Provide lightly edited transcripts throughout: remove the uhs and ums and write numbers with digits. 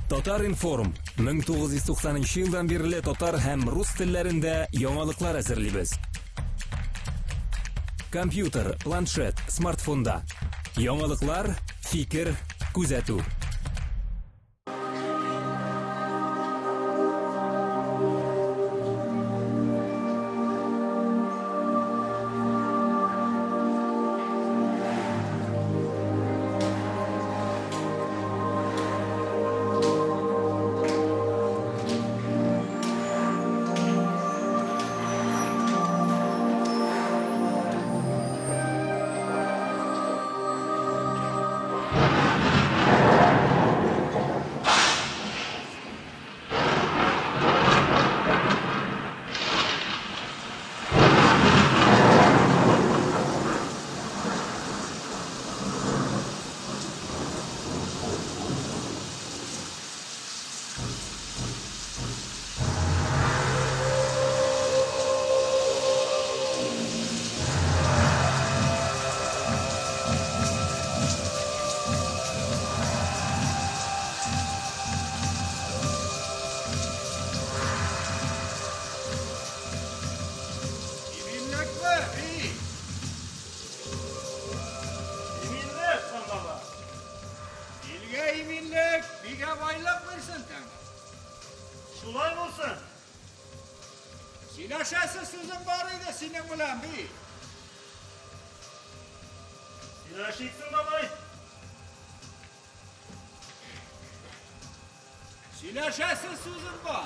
Татар информ 1990 жылдан бері татар һәм рус телләрендә яңалыклар әзерлибез. Компьютер, планшет, смартфонда. Яңалыклар, фикер, күзәтү. Şulay olsun. Silaşası sözün barıydı senin ulan bir. Silaşıksın babay. Silaşası sözün var.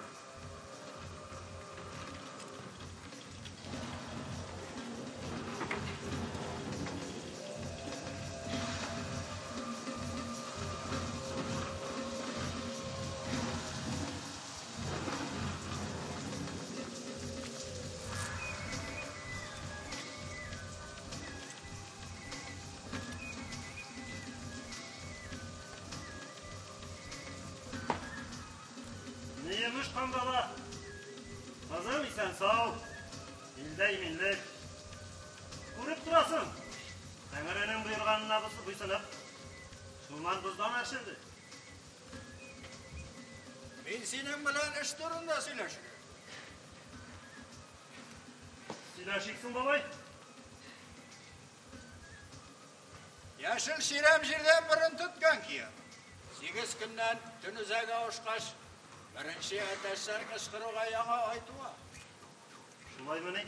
Neymiş kandala? Hazır mısın sağ ol? Bildey millet. Kurup durasın. Tengrenin buyurganına buysanıp. Şuman buzdan açıldı. Ben senin bilen iş turunda silaşırım. Silaşıksın babay. Yaşıl şirem jirden birin tutkan ki. 8 günden tünüzege oşkaş. Birinci ateşler kışkırığa yağa aytuva. Şulay mı ne?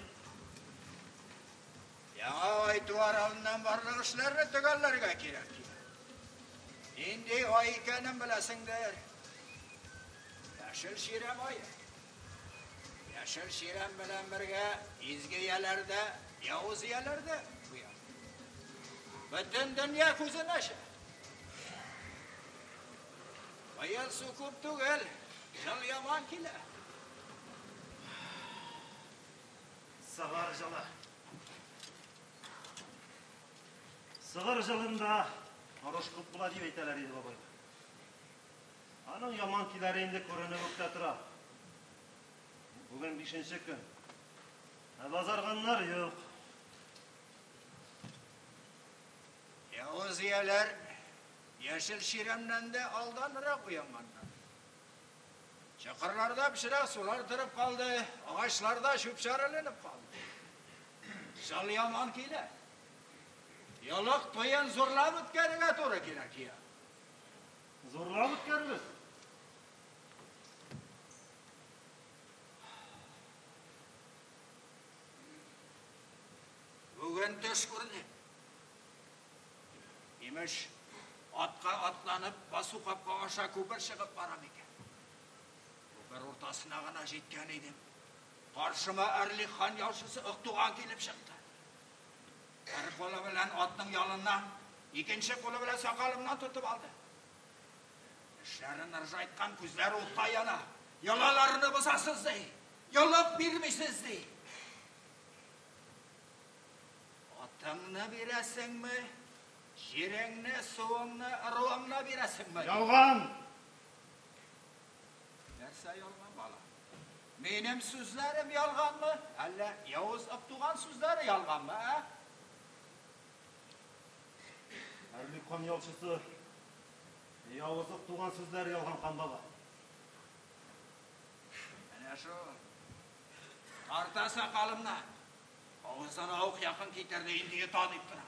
Yağa aytuva aralından barlık işlerini tügallarga kirek. Indi o ikenin bilesindir. Yaşıl şirem ayı. Yaşıl şirem bilen birge izgi yerlerde, Yavuz yerlerde uyan. Bütün dünya kuzun aşı. Bayıl sukup tügel. Jal yaman kile. Sağır jala. Sağır jalında aroş kutbula deyip eyteler edi babay. Anın yaman kilerinde korunu buktatıra. Bugün 5. gün. Bazarganlar yok. Yavuz yerler yeşil şiremden de aldanırak uyanmanlar. Çakırlarda bir şeyler sular tırıp kaldı, ağaçlarda şüpşarılanıp kaldı. Şal yaman kile. Yoluk toyan zorlanıp gerine doğru gerek ya. Zorlanıp geliriz. Bugün töş kurdu. İmiş atka atlanıp basu kapka aşağı kubur çıkıp baram eken. Kubur ortasına gana jetken edim. Karşıma Erlik Han yavşısı ıktuğan gelip çıktı. Bir kolu bilen atның yalından, ikinci kolu bilen sakalımdan tutup aldı. İşlerin ırjaytkan күзләре утка яна. Yalalarını bısasız dey. Yoluk birmişsiz dey. Atını biresin mi? Jirengni, suğungni, ırvangni biresin mi? Yalgan! Nerse yalgan bala? Benim sözlerim yalgan mı? Alla Yavuz Aktuğan sözleri yalgan mı? Erlik Han yalçısı Yavuzluk tuğan sözler yalgan kan baba. Ana şu arta sakalımla ağızdan avuk yakın keterdi indiye tanıyıp tura.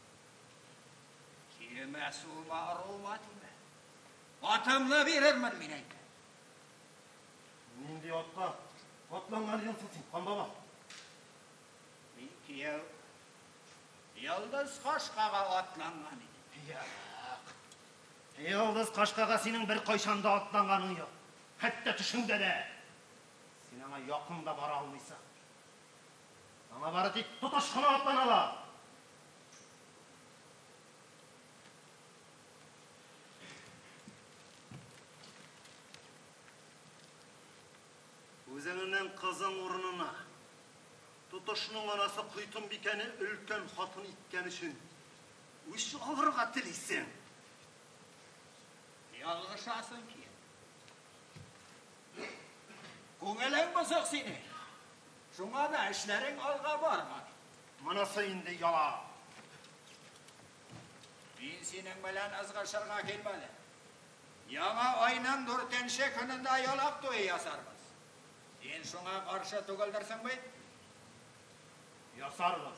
Kime su marumatime. Atımla verirmin mineydi. Nindi otla. Otlangan yansıtsın kan baba. Bir kiyev yıldız kaşkağa atlangan idi. Yıldız Kaşkaga senin bir koyşanda atlanganın yok. Hatta tüşünde de. Sen ona yakında bara almaysan. Sana barı dik tutuşkuna atlanala. Özünün kızın urununa tutuşunun anası kuytun bikeni ülken hatun itken için üç ağırga tiliysin. Yalgışasın ki. Көңелең бызық сені. Шуңа да işlerin alga barmadı. Manası indi yala. Ben senin bilen ızgışırga kelmedi. Яңа aynan dörtenşe gününde yolak toyu yasarmız. Sen şuna karşı tügüldürsün bey? Yasarlar.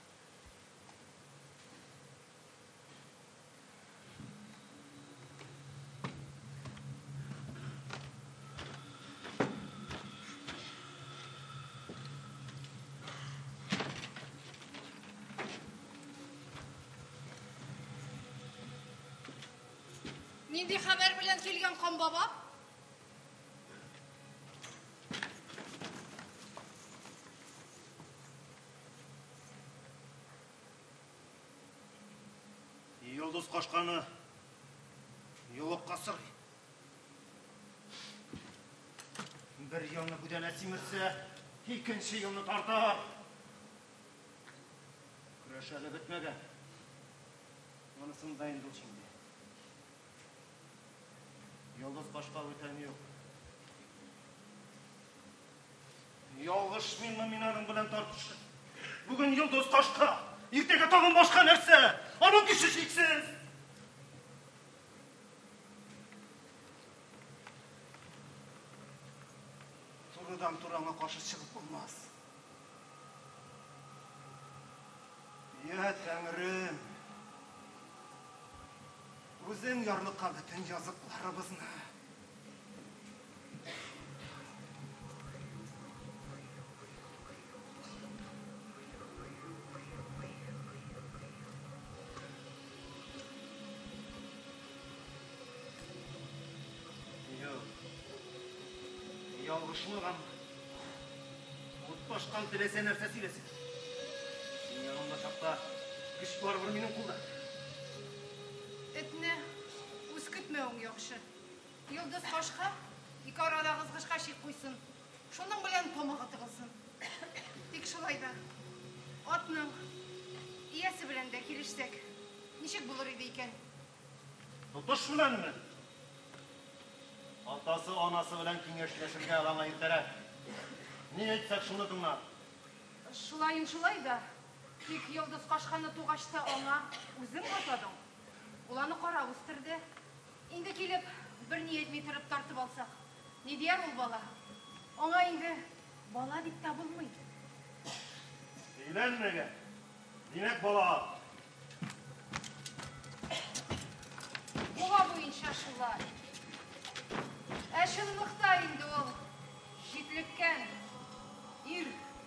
Нинди хабар белән килгән хан баба? Yıldız Kaşkanı yolukka sırrı. Bir yılını güdene simirse, ikinci yılını tartar. Küreşeli bitmegen. Onısını dayındıl şimdi. Yıldız Kaşka öteni yok. Yalgış minanın bilen tartışır. Bugün Yıldız Kaşka, ertege tağın başka nerse, onun güçü şeksiz. Turudan turana karşı çıkıp olmaz. Ya Tanrım, özün yarlıqa bütün yazıklarımızını. Yok. Yalgışını kan. Kutbaşkan tilese nerse silesin. Yanımda çapta güç var bir benim kulda. Этне үз көтмәүең яхшы. Йолдыз Кашка ике арада кызгышка шик куйсын. Шуның белән тамагы тыгылсын. Тик шулай да атның иясе белән дә килешсәк, ничек булыр иде икән? Tutuş bilenmi? Atası anası bilen kengeşleşirge alana irtere. Ne etsek şunu dinle. Шулай да, тик Йолдыз Кашканы тугашта аңа үзең атадың. Ул аны кара үстерде. Инде килеп бер ни әйтми торып тартып алсак, ни дияр ул бала? Аңа инде бала дип тә булмый. Eğlenmege. Demek bala. Була буенча шулай. Ә чынлыкта инде ул җитлеккән ир.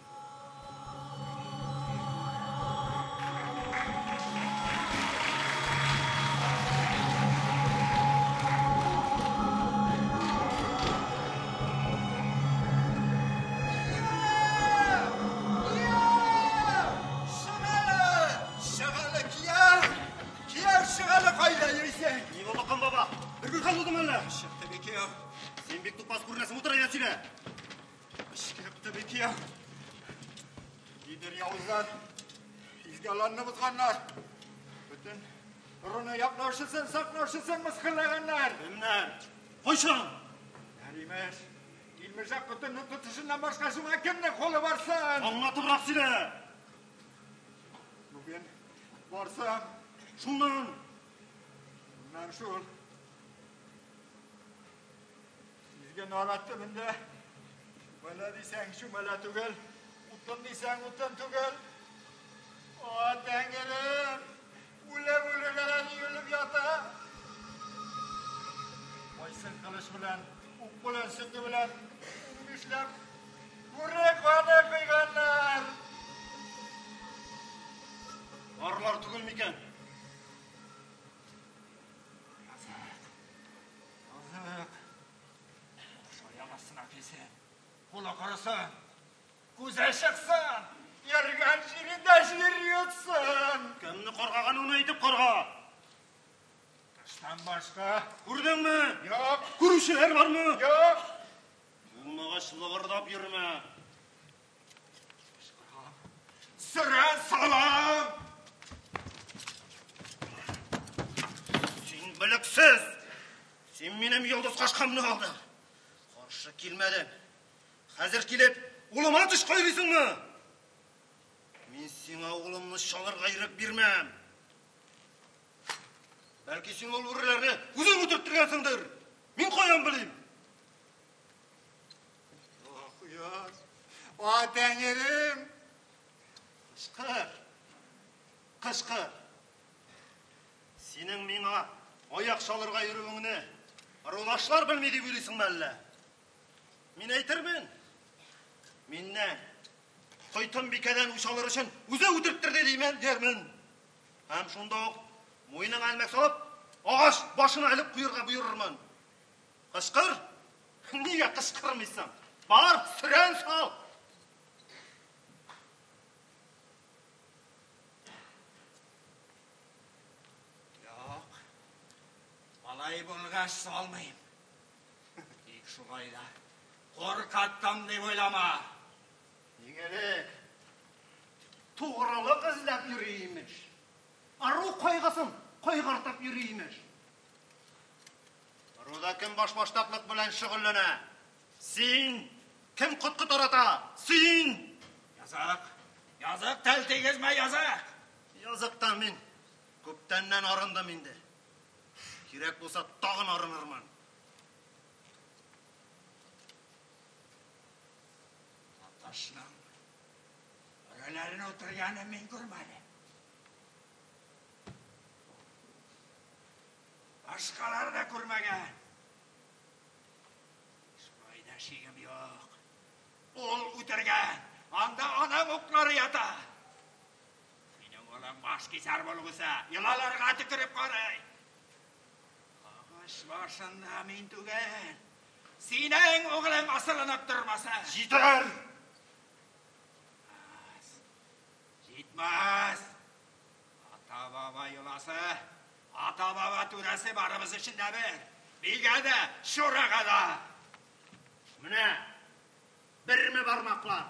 Ne oldu kan baba? Bir gün kalmadım öyle. Tabii ki ya. Sen bir tutmaz kurnesin otur ayasıyla. Tabii ki ya. Gider Yavuzlar. İzgalarını bızganlar. Bütün ürünü yaklaşırsın, saklaşırsın mıskırlayanlar. Emine. Koşan. Nerimer. İlmeyecek bütün tutuşundan başkasına kimle kolu varsın. Anlatı bırak sile. Bugün varsam Şundan. bundan şul Sizge narat töbünde. Möle diysen şu möle tügel. Utun diysen utun tügel. O dengelim. Ule gelen yürüp yata. Oysın kılıç bilen, uk bilen, sütü bilen, güçlem. Kurek vade kıyganlar. Arılar tügül miken? Yazık. Soyamazsın akılsın. Kula karısın. Güzel çıksın. Yergen şirinde şiir yutsun. Kimni korkagan onu aytıp korga. Kıştan başka. Kurdun mu? Yok. Kuruşer var mı? Yok. Bulmağa şılığırdap yürüme. Süren salam. Sen biliksiz. Sen benim yıldız kaçkamını aldın. Karşı kelmedin. Hazır kelip uluma düş koyuyorsun mu? Men sana ulumni şalır gayrık birmem. Belki sen ol vurlarını uzun ötürttürgensingdir. Men koyan bileyim. Oh uyar. O dengelim. Kışkır. Kışkır. Senin mena ayak şalırga yürüvüngni arolaşlar bilmedi bilisin belli. Men aytırmın. Menden Koytun bikeden uşalır için uza ötürttürdi deymen dermin. Hem şundaq moyunun almak salıp ağaç başını alıp kuyurga buyururman. Kışkır. Niye kışkırmıysan? Bar süren sal. Yok. Balay bulgaç salmayayım. İlk şulayda. Korkattam deyip oylama. Yegelik. Tuğralık izlep yürüymiş. Arı koygasın, koygartap yürüymiş. Arıda kim baştaplık bilen şıgıllana? Sen. Kim kut orata? Sen. Yazık. Yazık tel tegizme yazık. Yazıktan men. Köptenden arındım indi. Kirek bolsa tağın arınırman. Ataşlam. Örelerine oturganı men görmedim. Başkaları da görmegen. Şurayda şeyim yok. Ol oturgan. Anda anam okları yata. Senin olan baş keser bolgusa, yılalarga tükürüp qaray. Ağaç başında men tügen. Senin oğlun asılınıp durmasa. Yeter. Gitmez. Ata baba yulası, ata baba türesi barımız içinde bir. Bilge de şuraya da. Mine. Bir mi barmaklar?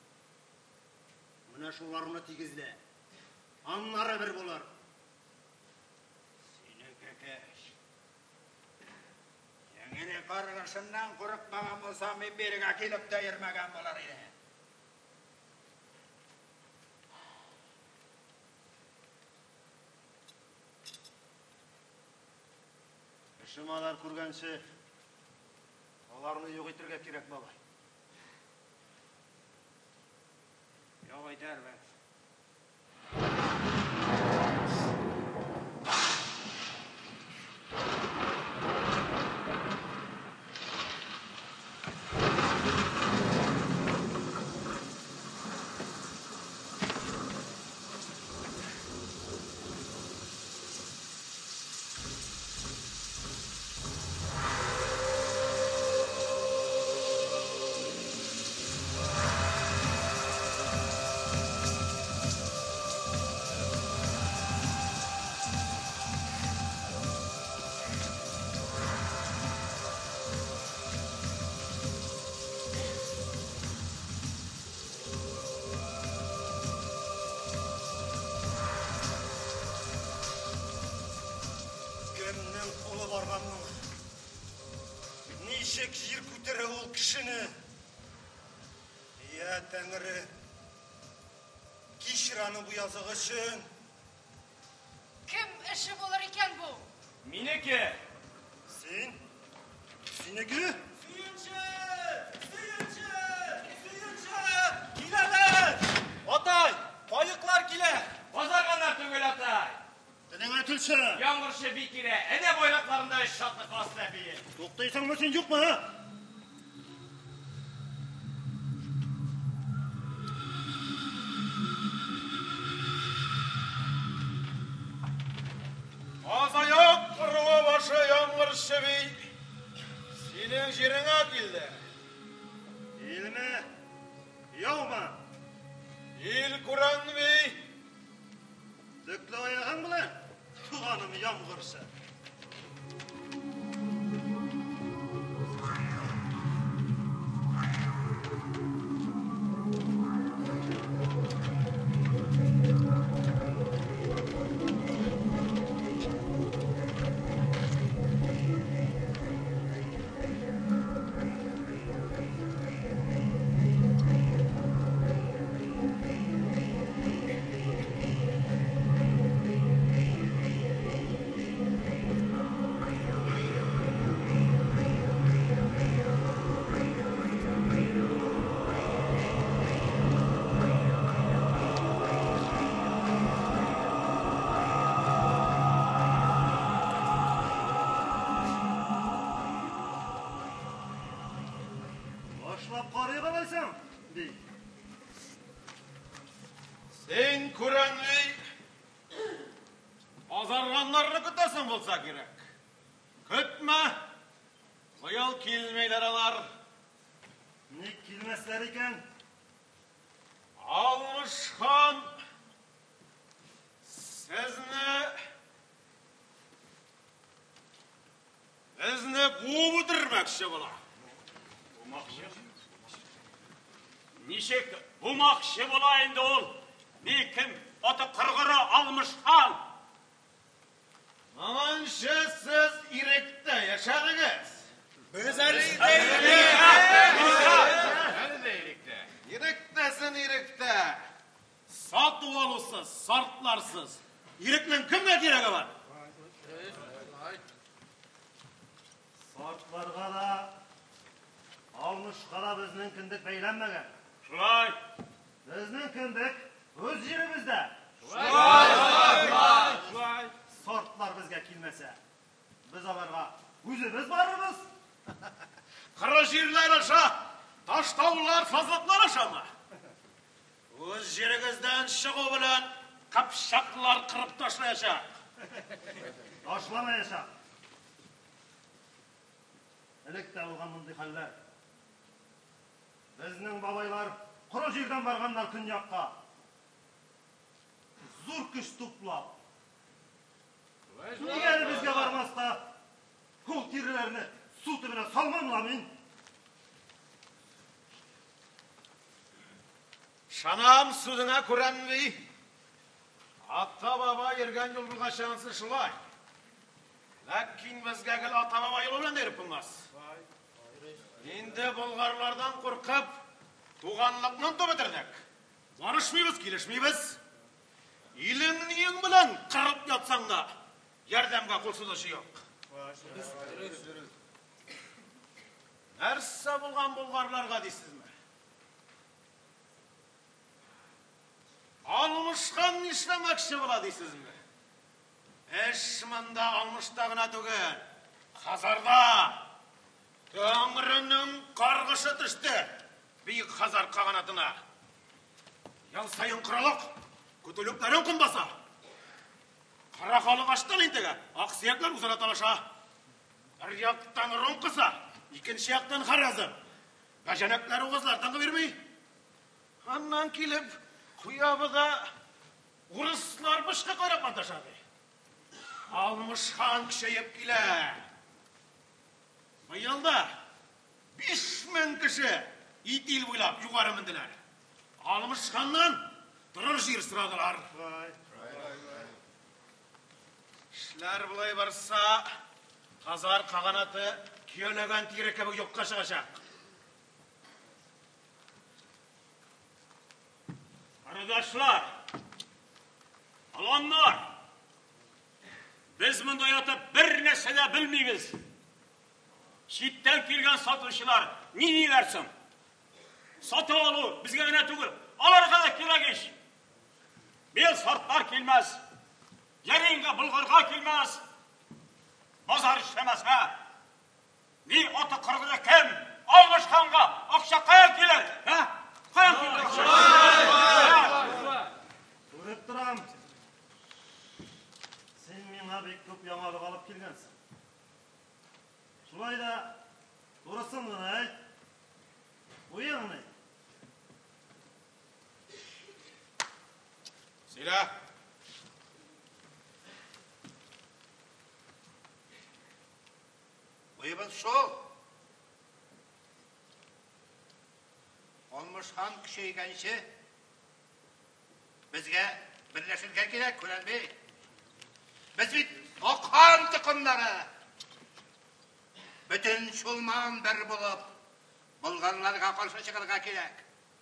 Mine şularını tigizle. Anları bir bular. Seni kökeş. Yengini kargışından korkmagan olsam men beriga kelip de yirmegen bolar idi. Şımalar kurgançı. Olarını yok etirge kirek babay. Yok eder be. Nişek jir kütere ol kişini. Ya Tanrı. Kişiranı bu yazığı için. Kim işi bolar iken bu? Mineke. Sen? Sineki? Sen Ямғыршы бекере, әне бойлақларында шатлық басты әбейі. Тоқтайсың ба сен жоқ па? Азаяқ қырға башы ямғыршы бей, сенің жеріңа келді. Ел ме? Яу ма? Ел Құран бей. Дөклі аяғың білен, туғаным ямғыршы. Сен Құран бей, азарғанларны күтесің болса керек. Күтме, бұйыл келмейлер алар. Не келмеслер екен? Алмыш хан, бізді буып отырмақшы бола. Нешек бумақшы болайынды ол. Бекім, оты қырғыры Алмыш хан. Маманшы сіз иректі яшадыңыз. Біз әлі иректі. Иректесін иректі. Сату алусыз, сартларсыз. Иректінің кімге керегі бар? Сартларға да, Алмышқа да біздің кіндік бейленмеген. Шулай. Біздің кіндік өз жерімізде. Шулай. Сартлар бізге келмесе, біз аларға өзіміз барырмыз. Қыры жерлер аша, таштаулар, сазлықлар аша ма? Өз жеріңізден шығу білен қапшақлар қырып ташлаяша. Ташламаяша. Әлікті алған мұндай қаллар. Біздің бабайлар құры жерден барғандар күньяққа. Зұр күш тұплап. Неге бізге бармасқа? Қол терілеріні су түбіне салмамла мен. Шанам судыңа көрәнбей. Ата баба ерген жолға шансы шылай. Ләкин бізге кіл ата баба елумен еріп бұлмас. Енді бұлғарлардан қорқып, туғанлықнан топ өтірдік. Барышмейбіз, келешмейбіз. Иліңнің ең білін қырып ятсаң да, ярдамға қолсызышы жоқ. Нәрсе болған бұлғарларға дейсіз ме? Алмышқан нишламақшы бола дейсіз ме? Әшімінде алмыштағына түген, Қазарда Төңірінің қарғышы түсті бейік Қазар қағанатына. Ял сайын қыралық, күтіліктәрін құнбаса. Қарақалық аштан ентігі, ақсияклар ұзара талаша. Бір яқтан ұрын қыса, екінші яқтан қаразы. Бәжәнәклері оғызлардан бермей. Аннан келіп, құябыға ұрыслар бұшқы қарап аташады. Алмыш хан күшейіп келі. Бұйылда 5000 кіші ител бұйлап юғары мінділер. Алмыш ханнан тұрыр жер сұрадылар. Шілер бұлай барса, Қазар қағанаты күйенеген тирекебі жоққа шығашақ. Қарадашлар, аланлар, біз мұнда ятып бір нәрселе білмейміз. Шеттен келген сатушылар не версің? Сатып алу бізге ғана түгіл, аларға да керегеш. Бел сарттар келмez, яренге бұлғарға келмez, базар işlemez be. Ni atı kırgıda kim? Almış kanga, akşa kayan gelir. Kayan gelir. Көріп тұрам. Сен меңа бек көп яңалық алып келгенсің. Шулай да дұрысын айт. Ойың не? Силя. Ойыбыз шол. Olmuşhan күшейгенше бізге бірлесілген керек, көрәлбей. Біз бит оқан тұқымдары. Бүтін шулман бір болып, болғанларға қарсы шығырға керек.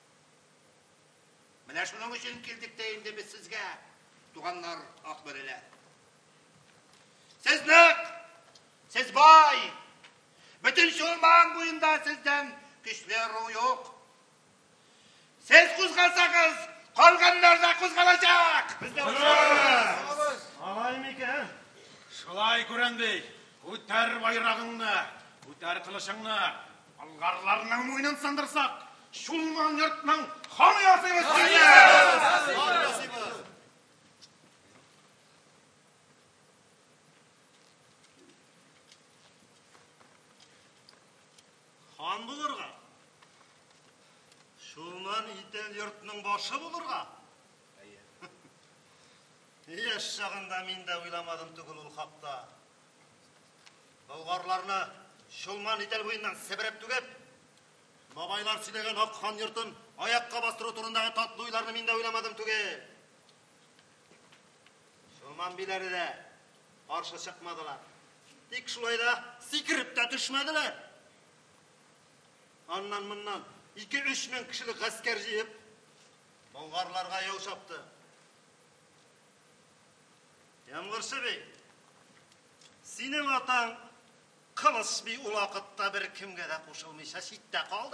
Міне шуның үшін келдік дейінді біз сізге, туғанлар ақ бірілер. Сіз нық, сіз бай, бүтін шулман бойында сізден күшлер ру жоқ. Сіз құзғалсаңыз, қалғандар да құзғалacak. Алай мекен? Шылай көрәндей, көтер байрағыңны, көтер қылышыңны, алғарларының мойнын сандырсақ, шулман yurtның ханы ясымыз сүйді. Хан бұлырға? Шулман ител yurtның башы бұлырға? Еш жағында мен де ойламадым түгіл ол хақта. Болғарларны Шулман ител бойынан сібіріп түгіп, бабайлар сілеген ақ хан yurtын аяққа бастыру турындағы татлы ойларны мен де ойламадым түгел. Шулман билері де қаршы шықмадылар. Тек шулайда секіріп те түшмеділер. Аннан мұннан 2-3 мың кішілік ғаскер жиып, болғарларға яу шапты. Ямғыршы бей, сенің атаң қылыш бей ұлақытта бір кімге де қошылмайша шитте қалды.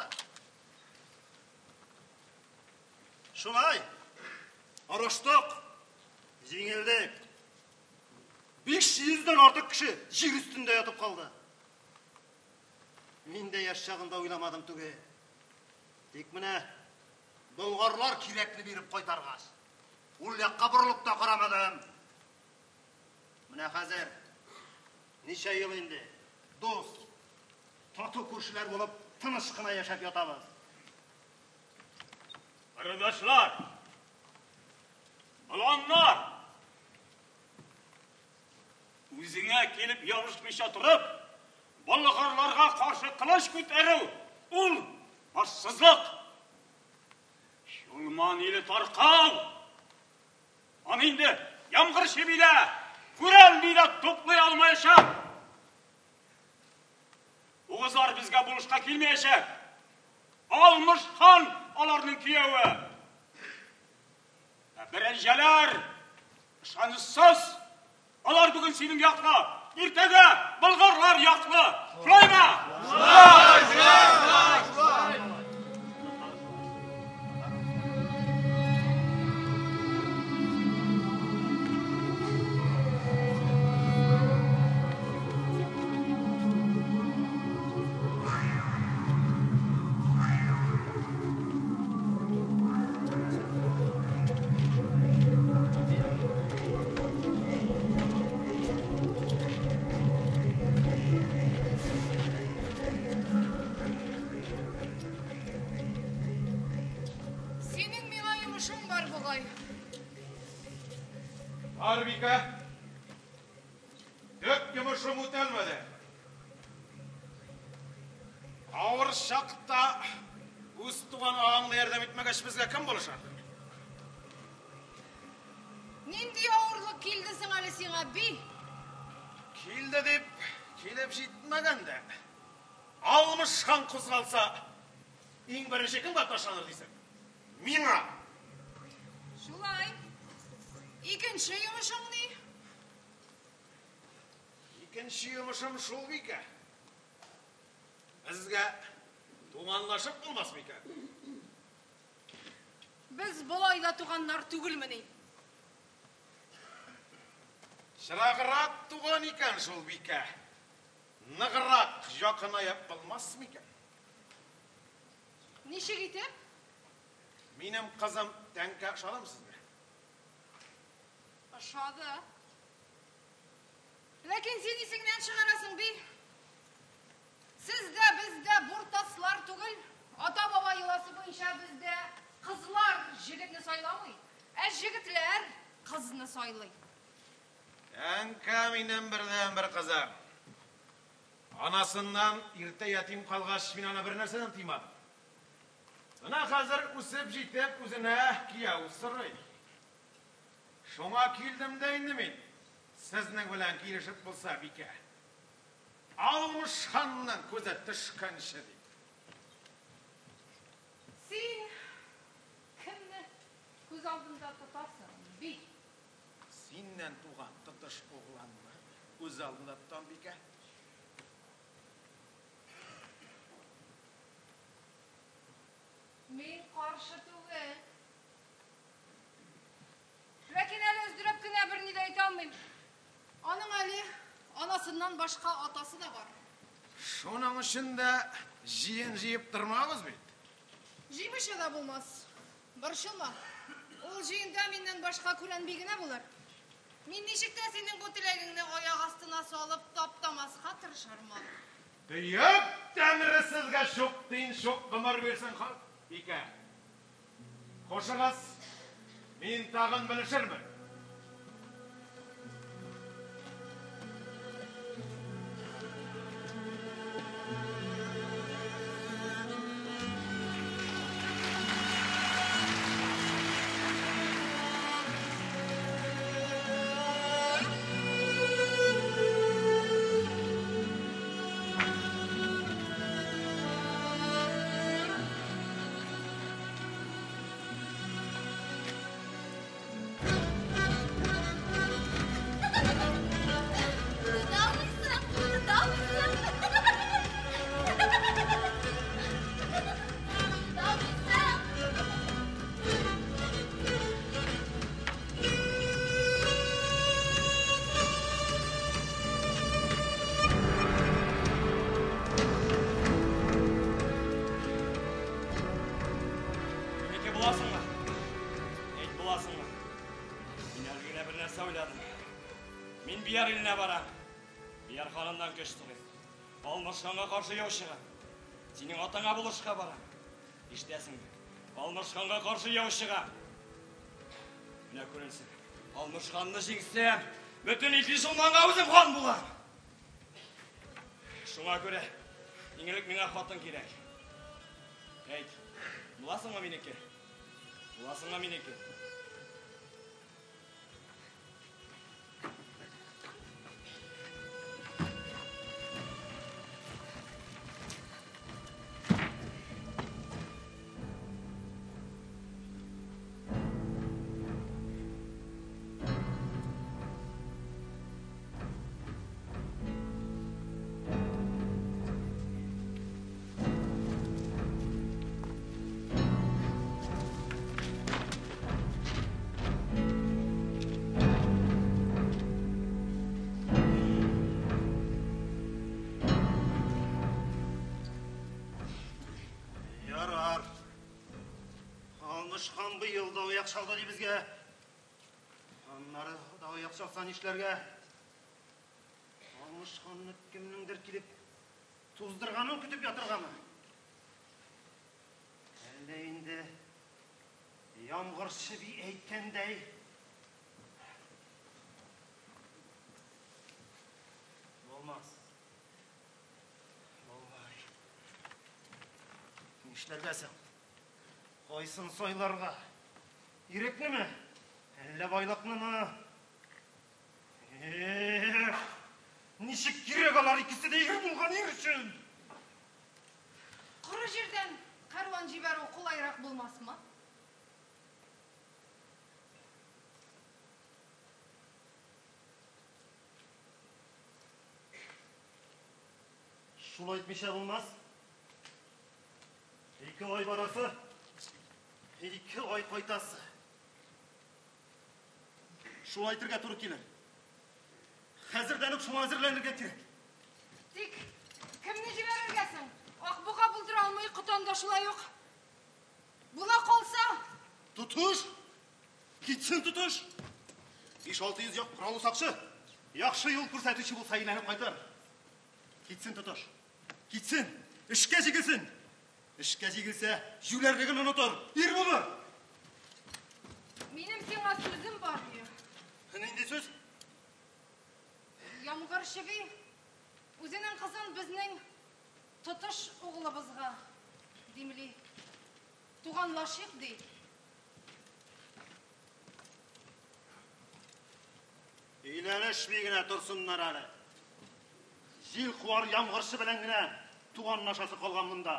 Шулай, ұрыштық, жеңілдік. 500-ден артық кіші жер үстінде ятып қалды. Мен де яш жағында ойламадым түге. Тек міне, болғарлар керекті беріп қойтарғаш. Ол яққа бұрылып та қарамадым. Міне қазір, неше ел енді, дос, тату көршілер болып, тыныш қына яшап ятамыз. Arkadaşlar, alanlar, өзіңе келіп явышмайша тұрып, болғарларға қаршы қылыш көтеру, ол бассыздық. Шулман елі тарқау. Аны енді ямғыр шебейлі, көрәл бейлі топлай алмайшақ. Оғызлар бізге бұлышқа келмейшек. Алмыш хан аларының күйеуі. Бір әжелер, шаныссыз, алар бүгін сенің яқлы, ертеге бұлғарлар яқлы. Шулай ма? Шулай! Арбика, дөп жұмышым өтелмеді. Ауыр шақта өз туған ағаңды ярдам етмегеш бізге кім болышақ? Нендей ауырлық келдісің әлі сен би? Келді деп, келіп жетмегенде. Алмыш хан қозғалса, ең бірінші кім қаташаныр дейсің? Мина! Шулай. İkinci yumuşum ne? İkinci yumuşum şul bike. Bizge tuğanlaşıp olmaz bike. Biz bu ayda tuğanlar tügül mü ne? Шырағырақ туған екен шол бике. Нығырақ жақын аяп қалмас ма екен? Неше кетіп? Менің қызым тәңке шалымсыз бе? Шады. Ләкин сен есіңнен шығарасың бей. Сізді бізді бұртаслар түгіл, ата-баба еласы бойынша бізді қызлар жігітні сайламай, жігітлер қызны сайлай. Тәңке менен бірден бір қызым. Анасынан ерте ятим қалғаш мен ана бір нәрседен тыймадым. Мына қазір үсіп жетіп өзіне кияу сырый. Шоңа келдім дейінді мен, сіздің білән келішіп болса бике. Алғыш ханның көзі түшкенші дейді. Сен кімні көз алдында тұтасың, бей? Сеннен туған тұтыш оғланны көз алдында тұтам бике. Мен қаршы түгіл. Ләкин әлі өздіріп кіне бір неде айта алмайым. Аның әлі анасынан башқа атасы да бар. Шоның ішінде жиен жиып тұрмағыз бейт? Жимеше да болмас. Баршылма. Ол жиында менен башқа көрәнбегіне болар. Мен нешікте сенің бұл тілегіңні аяқ астына салып таптамасқа тырышарман. Түйіп тәңірі сізге шоқ дейін шоқ қымыр берсін қал. Бике, қошығыз, мен тағын білішірмін. Бияр еліне барам. Бияр ханымдан көштіріп. Балмыршқанға қарсы яу шығам. Сенің атаңа бұлышқа барам. Іштесің бе? Балмыршқанға қарсы яу шығам. Міне көрінсің. Балмыршқанны жеңсем, бүтін 200 мыңға өзім хан болар. Шуңа көре, еңілік меңа қатын керек. Әйт, бұласың ма менеке? Бұласың ма менеке? Хан бұйыл да ояқ шалды бізге. Ханнары да ояқ шалсан ішлерге. Алмыш ханны кімніңдір келіп, туздырғанын күтіп ятырғаны. Әлі енді ямғыршы би әйткендей. Болмас. Болмай. Нешлергесің? Қойсын сойларға. Ирекні ме? Әлі байлақны ма? Нешік керек алар ikisi de егір болған ер үшін? Құры жерден қаруан жіберу қолайырақ болмас ма? Шулай етмеше болмас. 2 ай барасы. 2 ай қайтасы. Шулай айтырға тұры келер. Қазірден шуң әзірленуге керек. Тик, кімні жіберергесің? Ақбұға бұлдыра алмай құтанда шулай оқ. Бұла қолса? Тұтыш! Кетсін тұтыш! 5-600 яқ құралы сақшы. Яқшы ел көрсәтуші болса иленіп қайтар. Кетсін тұтыш. Кетсін. Ішке жегілсін. Ішке жегілсе, жүлерлігін ұнытыр. Ер болыр. Менің сеңа сөзім бар ме? Ненде сөз? Ямғыр шеби, өзінің қызын біздің тұтыш оғылыбызға, демілі, туған лашиқ дейді. Үйленішмегіне тұрсыннар әлі. Жел қуар ямғыршы біләңгіне туған нашасы қалған мұнда.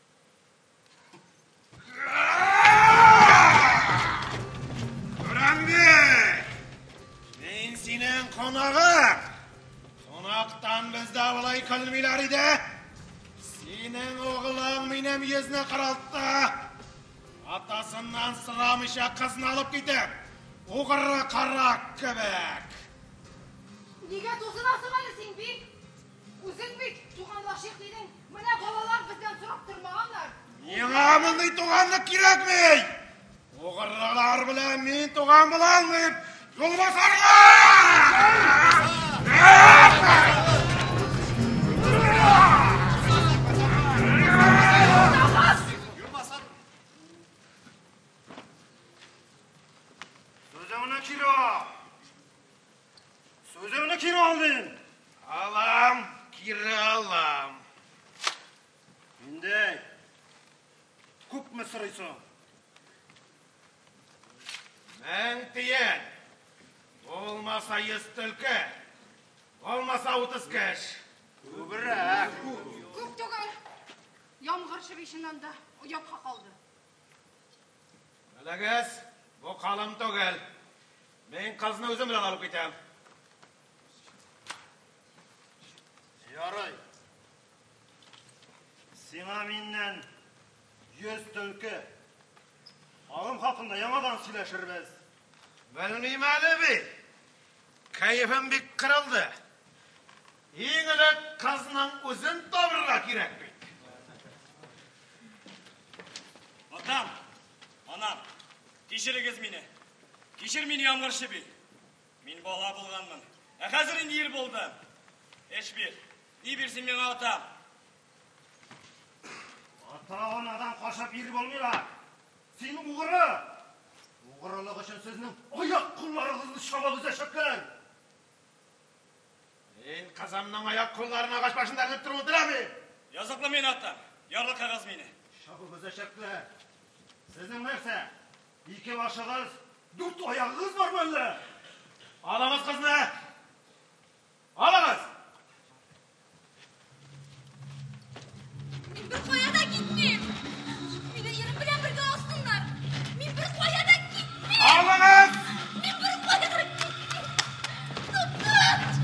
Көремде! Мен сенің қонағы. Қонақтан бізді абылай көлмейлер еді. Сенің оғылың менің езіне қаралтты. Атасынан сұрамыша қызын алып кетіп, оғыры қара көбек. Неге тозынасың әлі сен бек? Өзің бек туған лашиқ дедің, мына балалар бізден сұрап тұрмағандар. Неға мұндай туғанды керек мей? Оғырылар біле мен туған білалмайып, жол басарға! Сөзімні кері алдың. Алам, кері алам. Мендей, көп мі сұрайсың? Мәң тиен, болмаса естілкі, болмаса ұтыс кәш. Көбірәк. Көк түгіл, ямғыр шебешінен де ұятқа қалды. Әлігіз, бұл қалым түгіл. Мен қазына өзім білен алып кетем. Ярай. Сиңа меннен 100 түлкі. Алым хақында яңадан сөйлешірбіз. Білмейм әлі бе? Кайфым бек қырылды. Еңілік қазының өзін табырға керек бек. Атам, анам, кешіріңіз мені. Кешір мені ямғыр шеби. Мен бала болғанмын. Қазір енді ел болды. Эшбир, не берсін мен атам? Атағын адам қашап ел болмайла. Сені ұғыры. Ұғырылық үшін сөзінің аяқ құллары қызды шабалы зәшіпкер. Мен қазамның аяқ қолдарына қашпашындар деп тұрып отыра ме? Yazıklı men attam. Yarlı қағаз meni. Шабалы зәшіпкер. Сіздің нәрсе? Екі башығыз, 4 аяғыз бар мөлі. Аламыз қызны. Аламыз. Мен бір қояда кетмейм. Мені ерім білен бірге алсындар. Мен бір қояда кетмейм. Аламыз. Мен бір қояда кетмейм. Тұтып.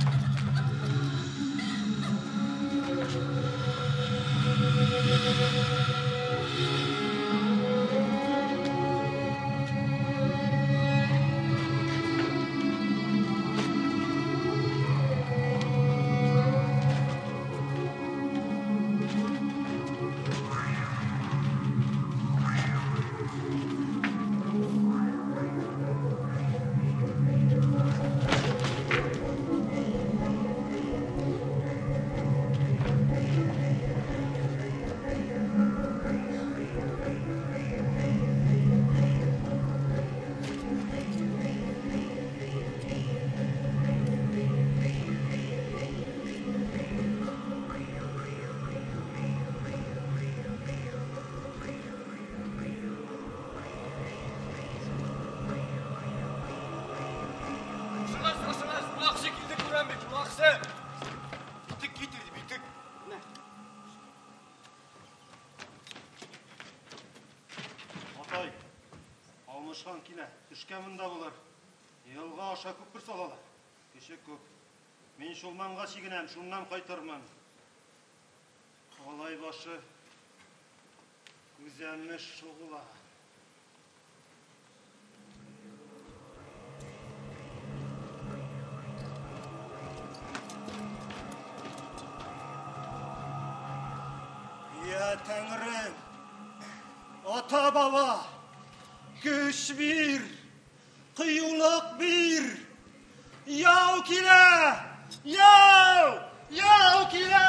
Атай, алмышқан келе, түшкемінде болар. Елға аша көп бір салалы. Кеше көп. Мен шулманға шегінем, шулман қайтарман. Қалай башы, күзәміш шуғыла. Ya Tengrim, ata baba, güç bir, kıyılık bir, yav kile, yav kile.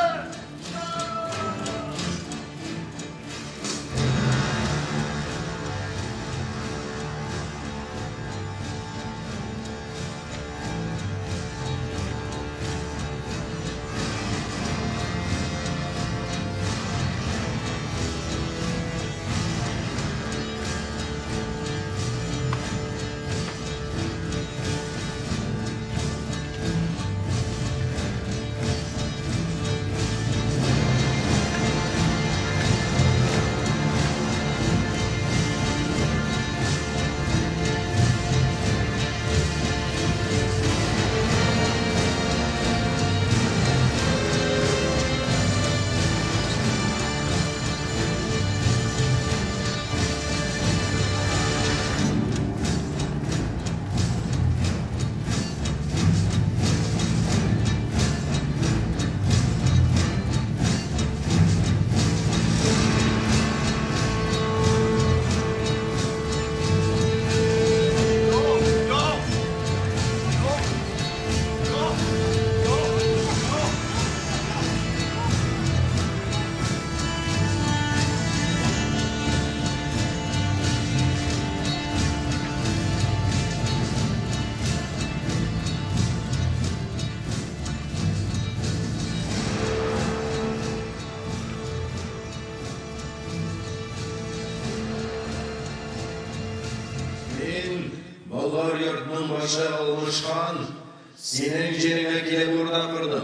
Bolgar yurtның başı olmuşkan, senin жеріңе келіп burada kurdum.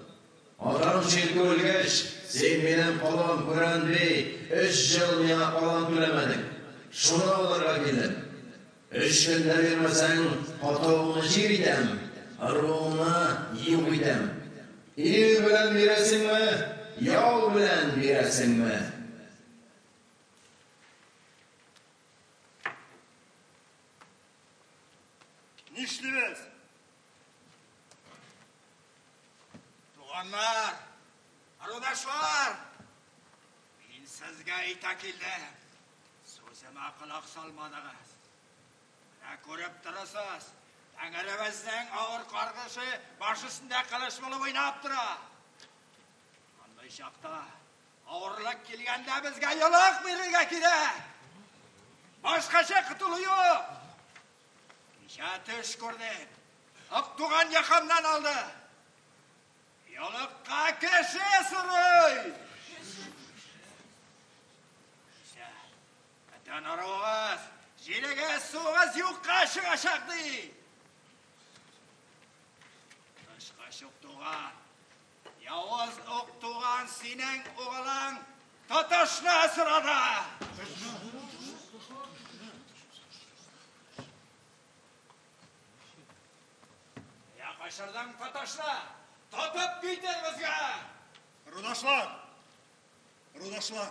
Атаң шетке өлгеш, sen менен қолам көрәнбей, 3 жыл миңа қолам төлемедің. Шуны оларға келдім. 3 күнде бермесең, қатауыңы жер етем, аруыңа ем етем. Үй білән бересің ме, яу білән бересің ме? Нишлебез? Туғанlar, арудашлар, мен сізге айта келдім. Сөзіме құлақ салмадыңыз. Мына көріп тұрасыз, тәңіріміздің ауыр қарғышы баш үстінде қылыш болып ойнап тұра. Андай шақта ауырлық келгенде бізге елік беруге керек. Başqacha құтылу жоқ. Кеше түш көрдім. Ақтуған яқамнан алды. Елікқа кеше сұрой. Әтен арауыз, желеге суғыз юққа шығашақты. Тышқа шықтуған, яуыз оқтуған сенің оғылың тұтышына сұрады. Yaşardan pataşla, tutup gider bizge. Rudaşlar.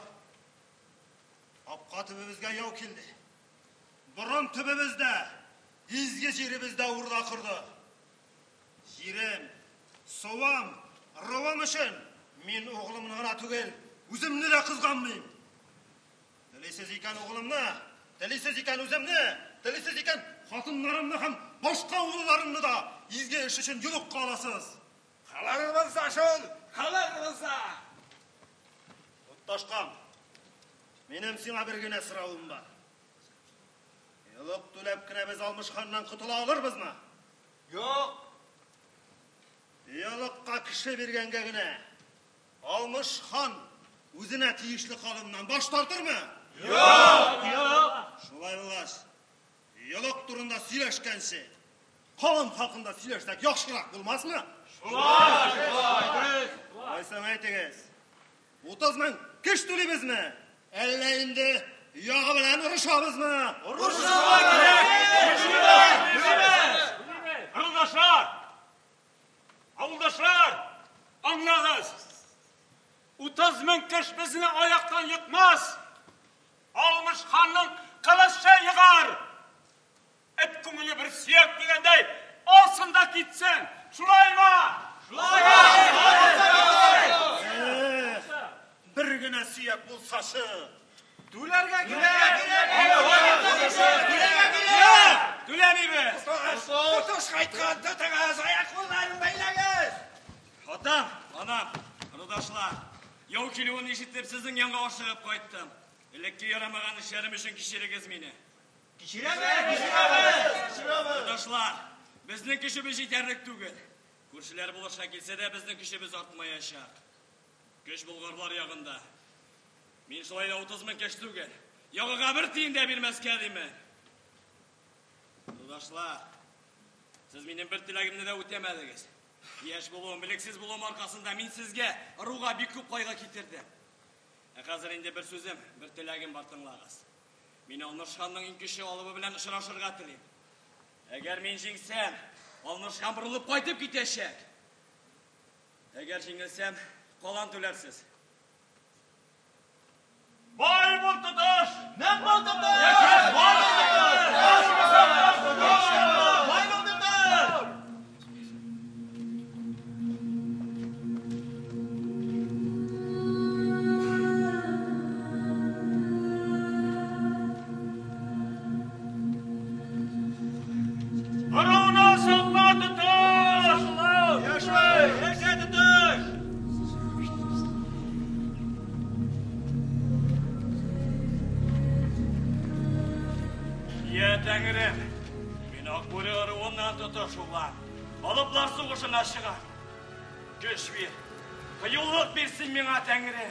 Apqa tübümüzge yav keldi. Burun tübümüzde, izge jerimizde uğurda kırdı. Jerim, soğam, ruvam için men oğlumni gana tugel, özümni de kızganmayım. Dilesiz iken oğlumni, dilesiz iken özümni, dilesiz iken hatınlarımni ham boşqa oğullarımni da izge iş için yulup kalasız. Kalarımızda şol, kalarımızda. Ottaşqam, menem sina bir güne sırauım var. Yılıp tülep kine biz almışkandan kutula alırız mı? Yok. Yılıkka kişi bergenge güne almış han özüne tiyişli kalımdan baş tartır mı? Yok. Şulay bulaş. Yılık turunda sileşkensi. Kalım hakkında sileşsek yakşırak bulmaz mı? Şulay. Aysan aytınız. 30 min kiş tülübüz mü? Elleyinde yağı bilen uruşabız mı? Uruşabız gerek. Avuldaşlar, anladınız. 30 min kiş bizini ayaktan yıkmaz. Almış kanın kılıçça yıkar. Et kumunu bir siyak degendey olsun da gitsin. Şulay mı? Bir генә сөяк булсашы. Түләргә Түләмибез. Тотыш қайтқан тұтыңыз, аяқ-қолдарын бәйләңіз. Атам, анам, ырдашлар, яу килүен ишетеп сезнең янга ашыгып кайттым. Элекке ярамаган эшләрем өчен кичерегез мине. Ырдашлар, безнең көчебез җитәрлек түгел. Күршеләр булышка килсә дә безнең көчебез артмаячак. Көч булгарлар ягында. Мин шулай да 30 мең кеш түгел. Ягыга бер тиен дә бирмәскә димен. Ырдашлар, сез минем бер теләгемне дә үтәмәдегез. Яшь булуым, билексез булуым аркасында мин сезгә руга бик күп кайгы китердем. Хәзер инде бер сүзем, бер теләгем бар, тыңлагыз. Мин Алмашханның иң көчле алыбы белән очрашырга телим. Әгәр мин җиңсәм, Алмашхан борылып кайтып китәчәк. Әгәр җиңелсәм, калан түләрсез. Бай бул тотыш! Нәм бул тотыш! Тәңрем, мин Акбүре ыруыннан тотышулар. Алыплар сугышына чыга. Көч бир. Кыюлык бирсин миңа, Тәңрем.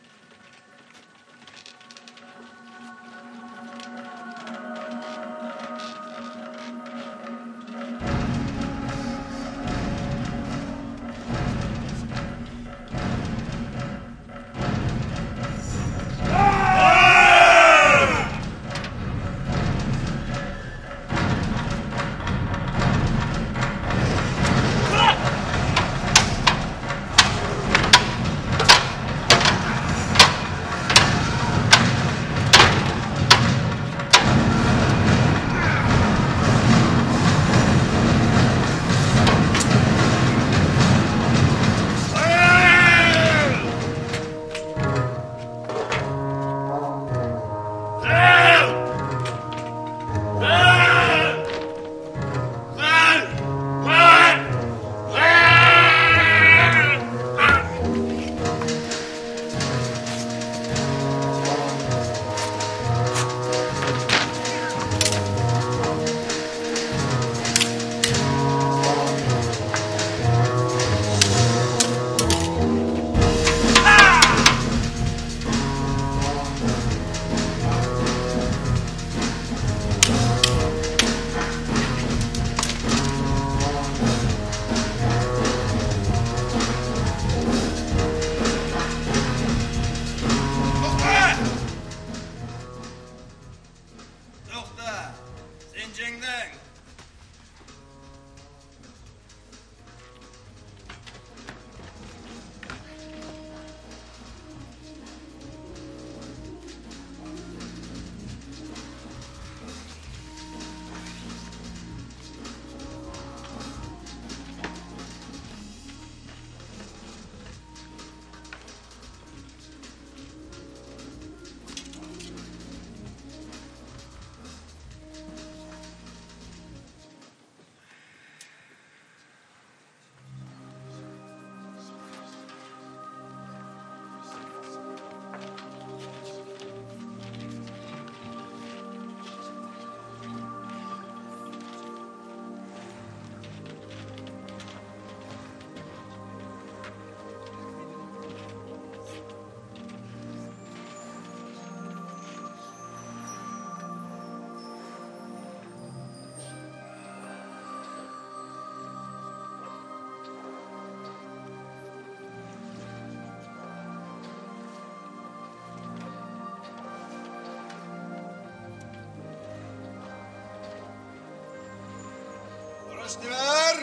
Başlar!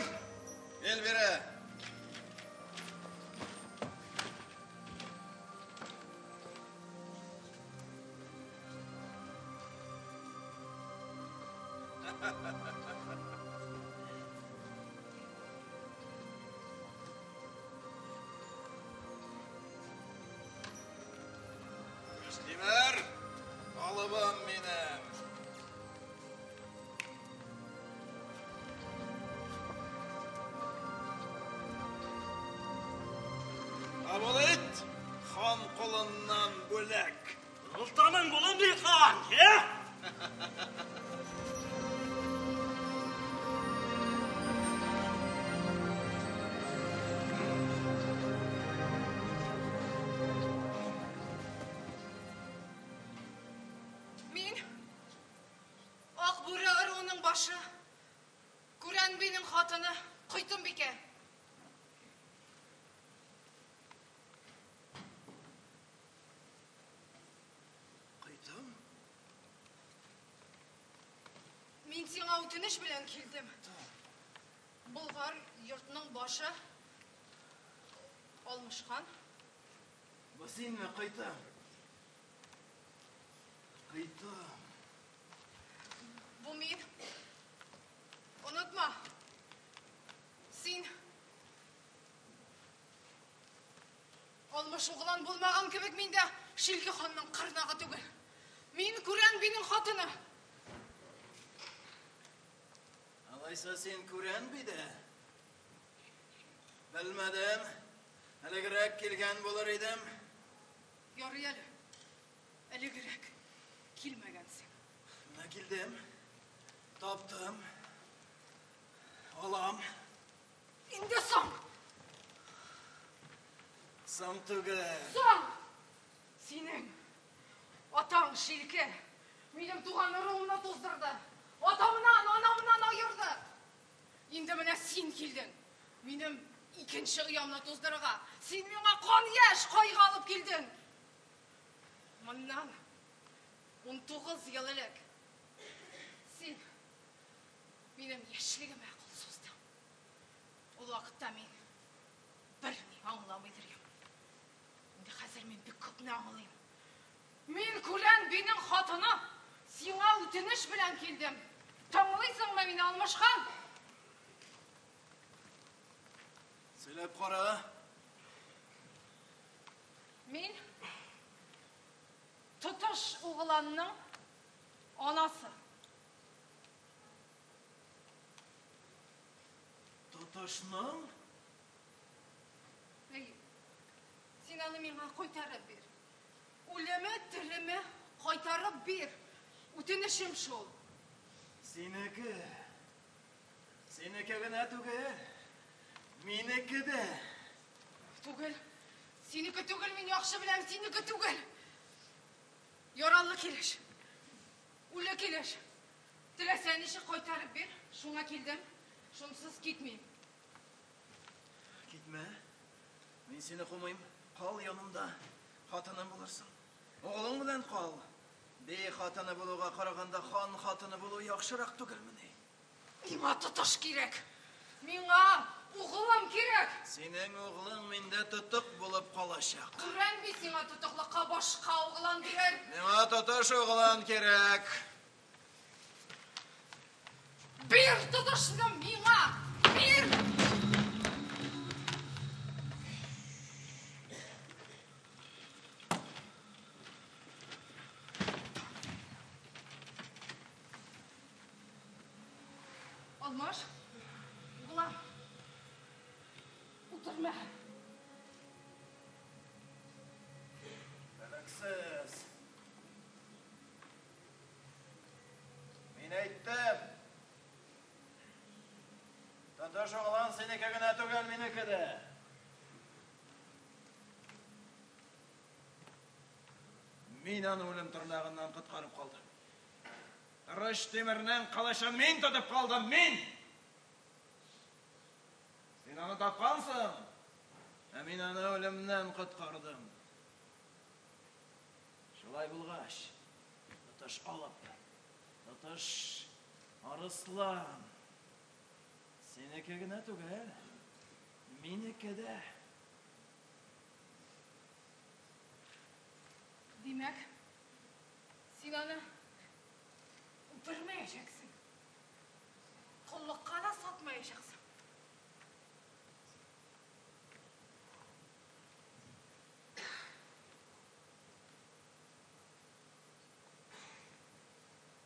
Elvire! Оғылынан бөлек. Ұлтаның бұлын дейқан, е? Мен Ақбөрі ұруының башы, Күрән бидің хатыны Құйтым бике. Құйтым? Мен сиңа үтініш білен келдім. Бұлғар йұртының башы Алмышхан. Бұл сен ме, Құйтым? Құйтым. Бұл мен. Ұнытма. Сен Алмыш оғылан болмаған кебек менде Шелке ханның қырнағы түгіл. Мен Күрән бидің хатыны. Алайса сен Күрән биді? Білмедім. Әлігірек келген болар едім. Ярый әлі. Әлігірек. Келмегенсің. Мына келдім. Таптым. Алам. Инде соң. Сам түгіл. Соң. Сенің атаң Шелке менің туған ұруымна тоздырды. Атамынан, анамынан айырды. Енді міне сен келдің. Менің икенші ұямна тоздырыға. Сен меңа қан еш қайға алып келдің. Мұннан 19 ел елік. Сен менің ешлігіме қол создың. Ол уақытта мен біріне аңламайдыр ем. Енді қазір мен бек көпіне аңылайым. Мен Күрән бидің хатыны сиңа үтініш білән келдім. Таңылайсың ма мені Алмышхан? Сөйлеп қара. Мен Тұтыш оғыланның анасы. Тұтышның? Сен аны менға қайтарып бер. Өлімі, тірімі қайтарып бер. Үтінішім шол. Сенікі. Сенікі гына түгіл. Менікі де. Түгіл. Сенікі түгіл, мен яқшы білем, сенікі түгіл. Яралы келеш. Өлі келеш. Тілесен іші қайтарып бер. Шуңа келдім. Шунсыз кетмейм. Кетме. Мен сені қомайым. Қал янымда. Хатыным болырсың. Оғылың білән қал. Бей хатыны болуға қарағанда хан хатыны болу яқшырақ түгіл міне. Миңа тұтыш керек. Миңа оғылым керек. Сенің оғылың менде тұтық болып қалашақ. Күрән би сиңа тұтықлыққа башқа оғылан берер. Миңа тұтыш оғылан керек. Бер тұтышны миңа. Бер. Алмаш, оғылан. Отырма. Біліксіз. Мен айттым. Тұтыш оғылан сенікі гына түгел менікі де. Мен аны өлім тұрнағынан құтқарып қалдым. Рыш темірінен қалашан мен тұтып қалдым, мен! Сен аны тапқансың, мен аны өлімнен құтқардым. Шылай бұлғаш, тұтыш алып, тұтыш арыслан. Сенікі гына түгел, менікі де. Демек, сен аны өлтірмейшексің. Құллыққа да сатмайшексің.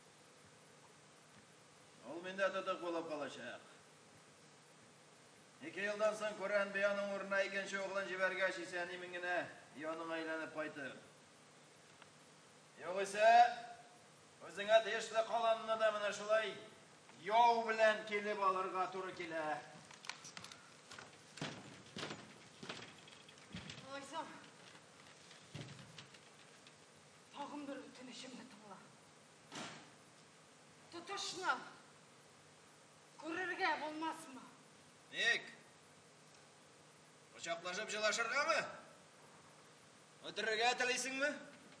Ол менде тұтық болып қалашақ. 2 yıldan soң Көрән Бейаның орнына икенче оғлын жібергәч исән имеңгенә яның айланып кайтыр. Югыйсә, өзеңә тиешле каланны да менә шулай яу белән килеп алырга туры килә. Айсам, тагын бер үтенечемне тыңла. Тотышны күрергә булмасмы? Ник? Кочаклашып җылашыргамы? Үтерергә телисеңме?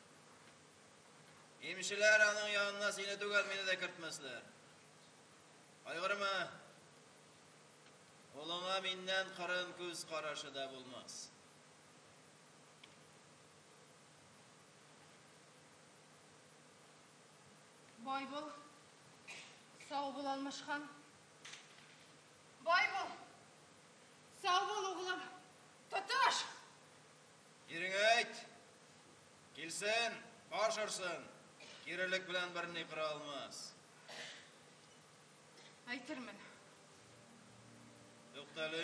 Имшеләр аның янына сине түгел, мине дә кертмәсләр. Кайгырма. Улыңа миннән кырын күз карашы да булмас. Байбыл, сау бул Алмашхан. Байбыл, сау бул угылым. Тотыш! Иреңә әйт. Килсен, башырсын. Кирелек белән берни кыра алмас. Әйтермен. Туктале.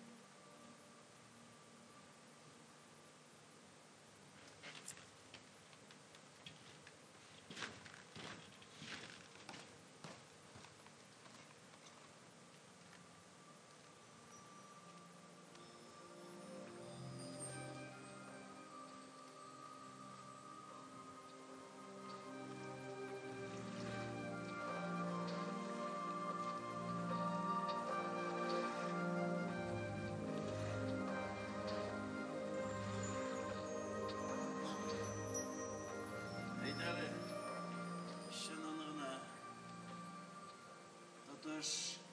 Әйтәле. Шынынына. Тотыш.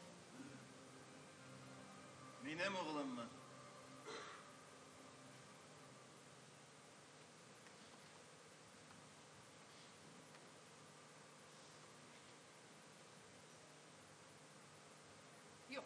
Минем угылыммы? Yok.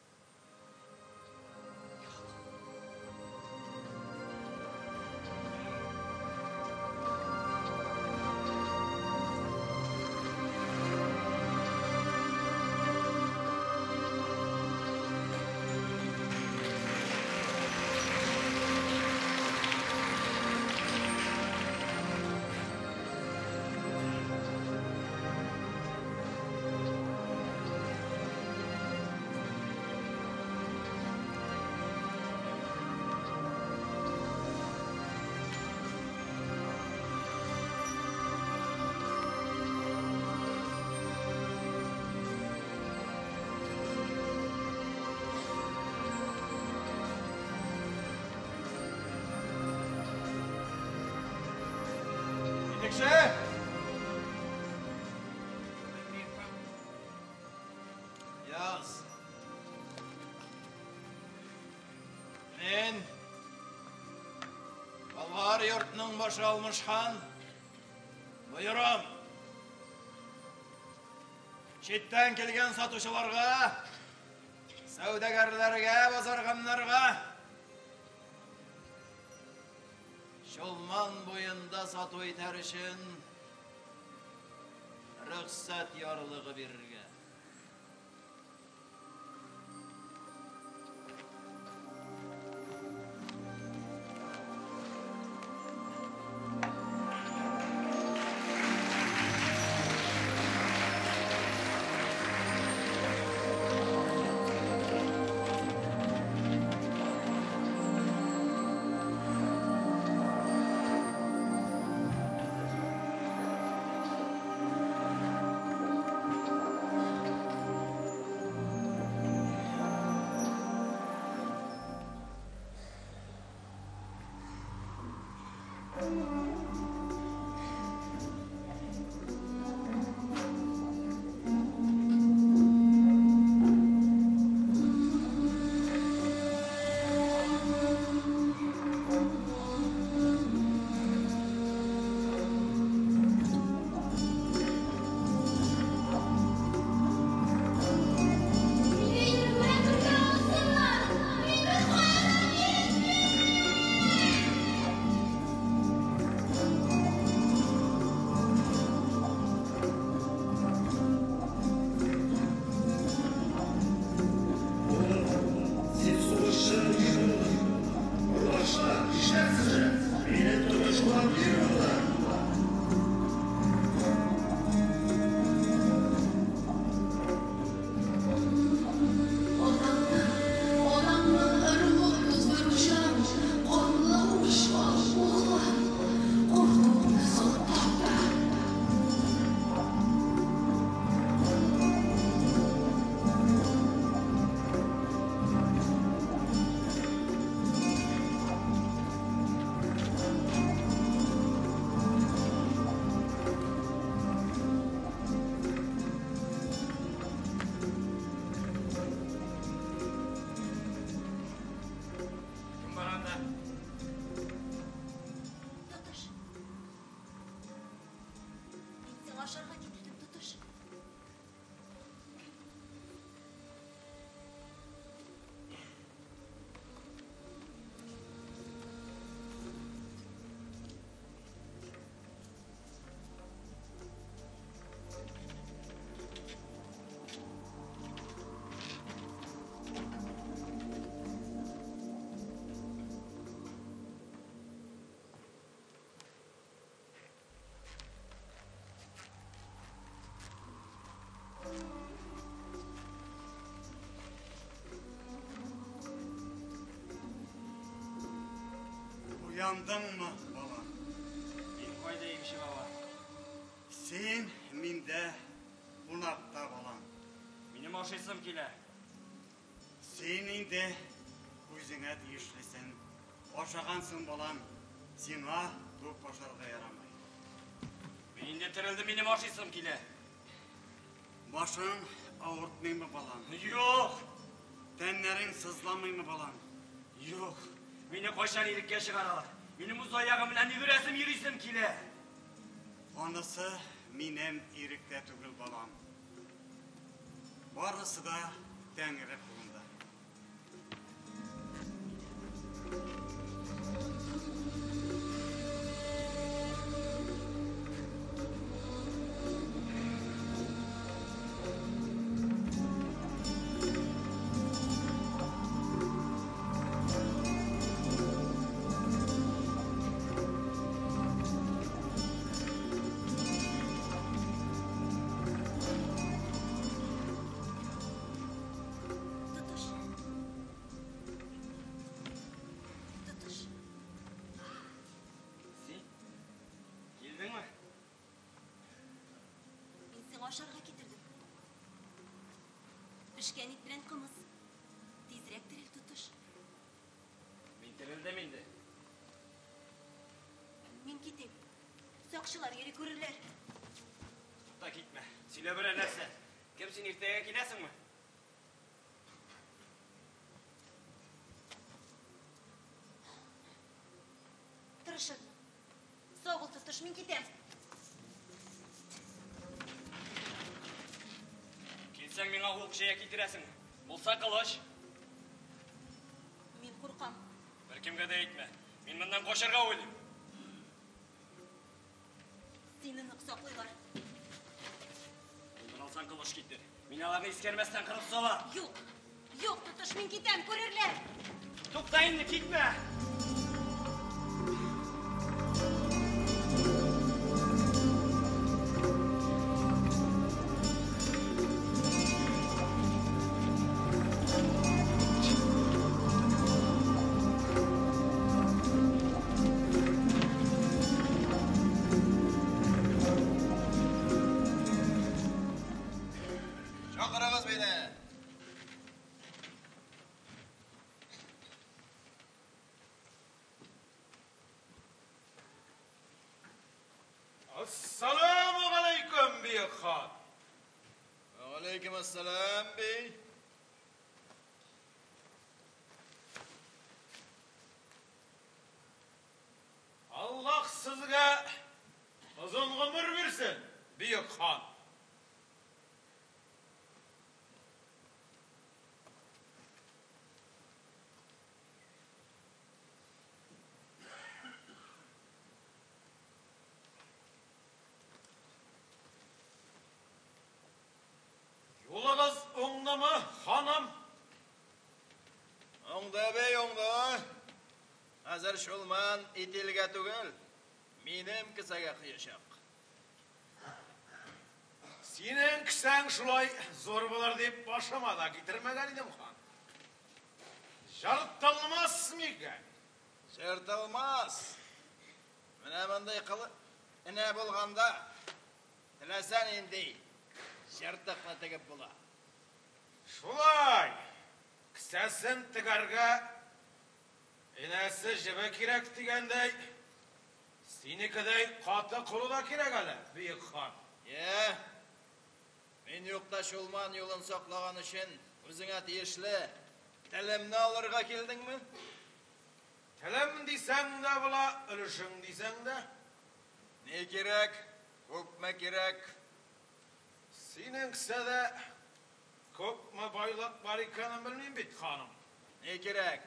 Yetекçi! Yaz. Men Balgar yurtның başı Алмашхан buyuram. Çetten kelgen satışçılarga, savdagarlarga, bazarganlarga Şolman boyunda satu iter için rüksat yarılığı verirge. ашарға кетірдім, тұтыш. Uyandың мы, балам? Мен қойдайым ше, баба. Сен менде ұнапта, балам. Менің ошайсым келі. Сен енді өзіңе дейішлесін. Ошағансың, балам. Сеңа көп ошарға ярамай. Мен де тірілді, менің ошайсым келі. Башың ауыртмай ма, балам? Жоқ. Тәннерің сызламай ма, балам? Жоқ. Мені қойшан ерікке шығаралар. Менің мұз аяғымнан үйресім үйресім келі. Онысы менен ерікте түгіл, балам. Барысы да тәңірі қолында. Тұтыш. Тұтыш. Сен? Келдің ме? Мен сен ашарға кетірдім. Пішкен ит білен қымыз. Тезірек тірел, тұтыш. Мен тірілді менде. Мен кетем. Соқшылар ері көрілер. Та кетме. Сөйле бір нәрсе. Кім сен ертеге келесің ме? Тырышын. Соғыл, тұтыш, мен кетем. Келсең мен ауыл кішеге кетіресің. Болса қылыш. Мен қорқам. Бір кімге де етме. Мен мұндан қошарға өлім. Сенің ұқсақлы бар. Ondan alsan kılıç gittir. Minalarını iskermezsen kırıp sola. Yok. Yok, тұтыш, мен кетем, көрерлер. Tuktayın gitme. Çakırınız beni. Assalamu alaikum, büyük han. Aleykümselam bey. Allah sizge uzun ömür versin, büyük han. Yolunuz oңda mı, hanım? Оңда бей, оңда. Hazır şulman itilge tügül. Benim kısaga kıyışak. Senin kişen şulay zor bolar deyip başıma da getirmegen idim han. Jartılmaz mıyken? Sırtılmaz. Mine bunday kılı ine bulganda tilesen indi. Sırtıkla tigip bula. Şulay. Kısaсын tıgarga inesi jibe kirek digendey. Senikidey katı kulu da kirek hele, büyük han. Ye. Men yokta şulman yolun saklagan için özüne tiyişli tilimni alırga keldin mi? Tilim disen de bula, ölüşün disen de. Ne gerek? Күпме керек? Сенің кісіде көпме байлық бар екенін білмеймін бит, ханым. Не керек?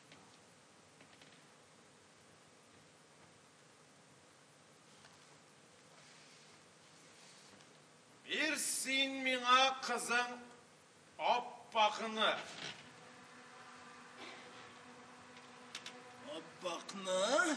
Bir сен миңа қызың аппақыны. Аппақны?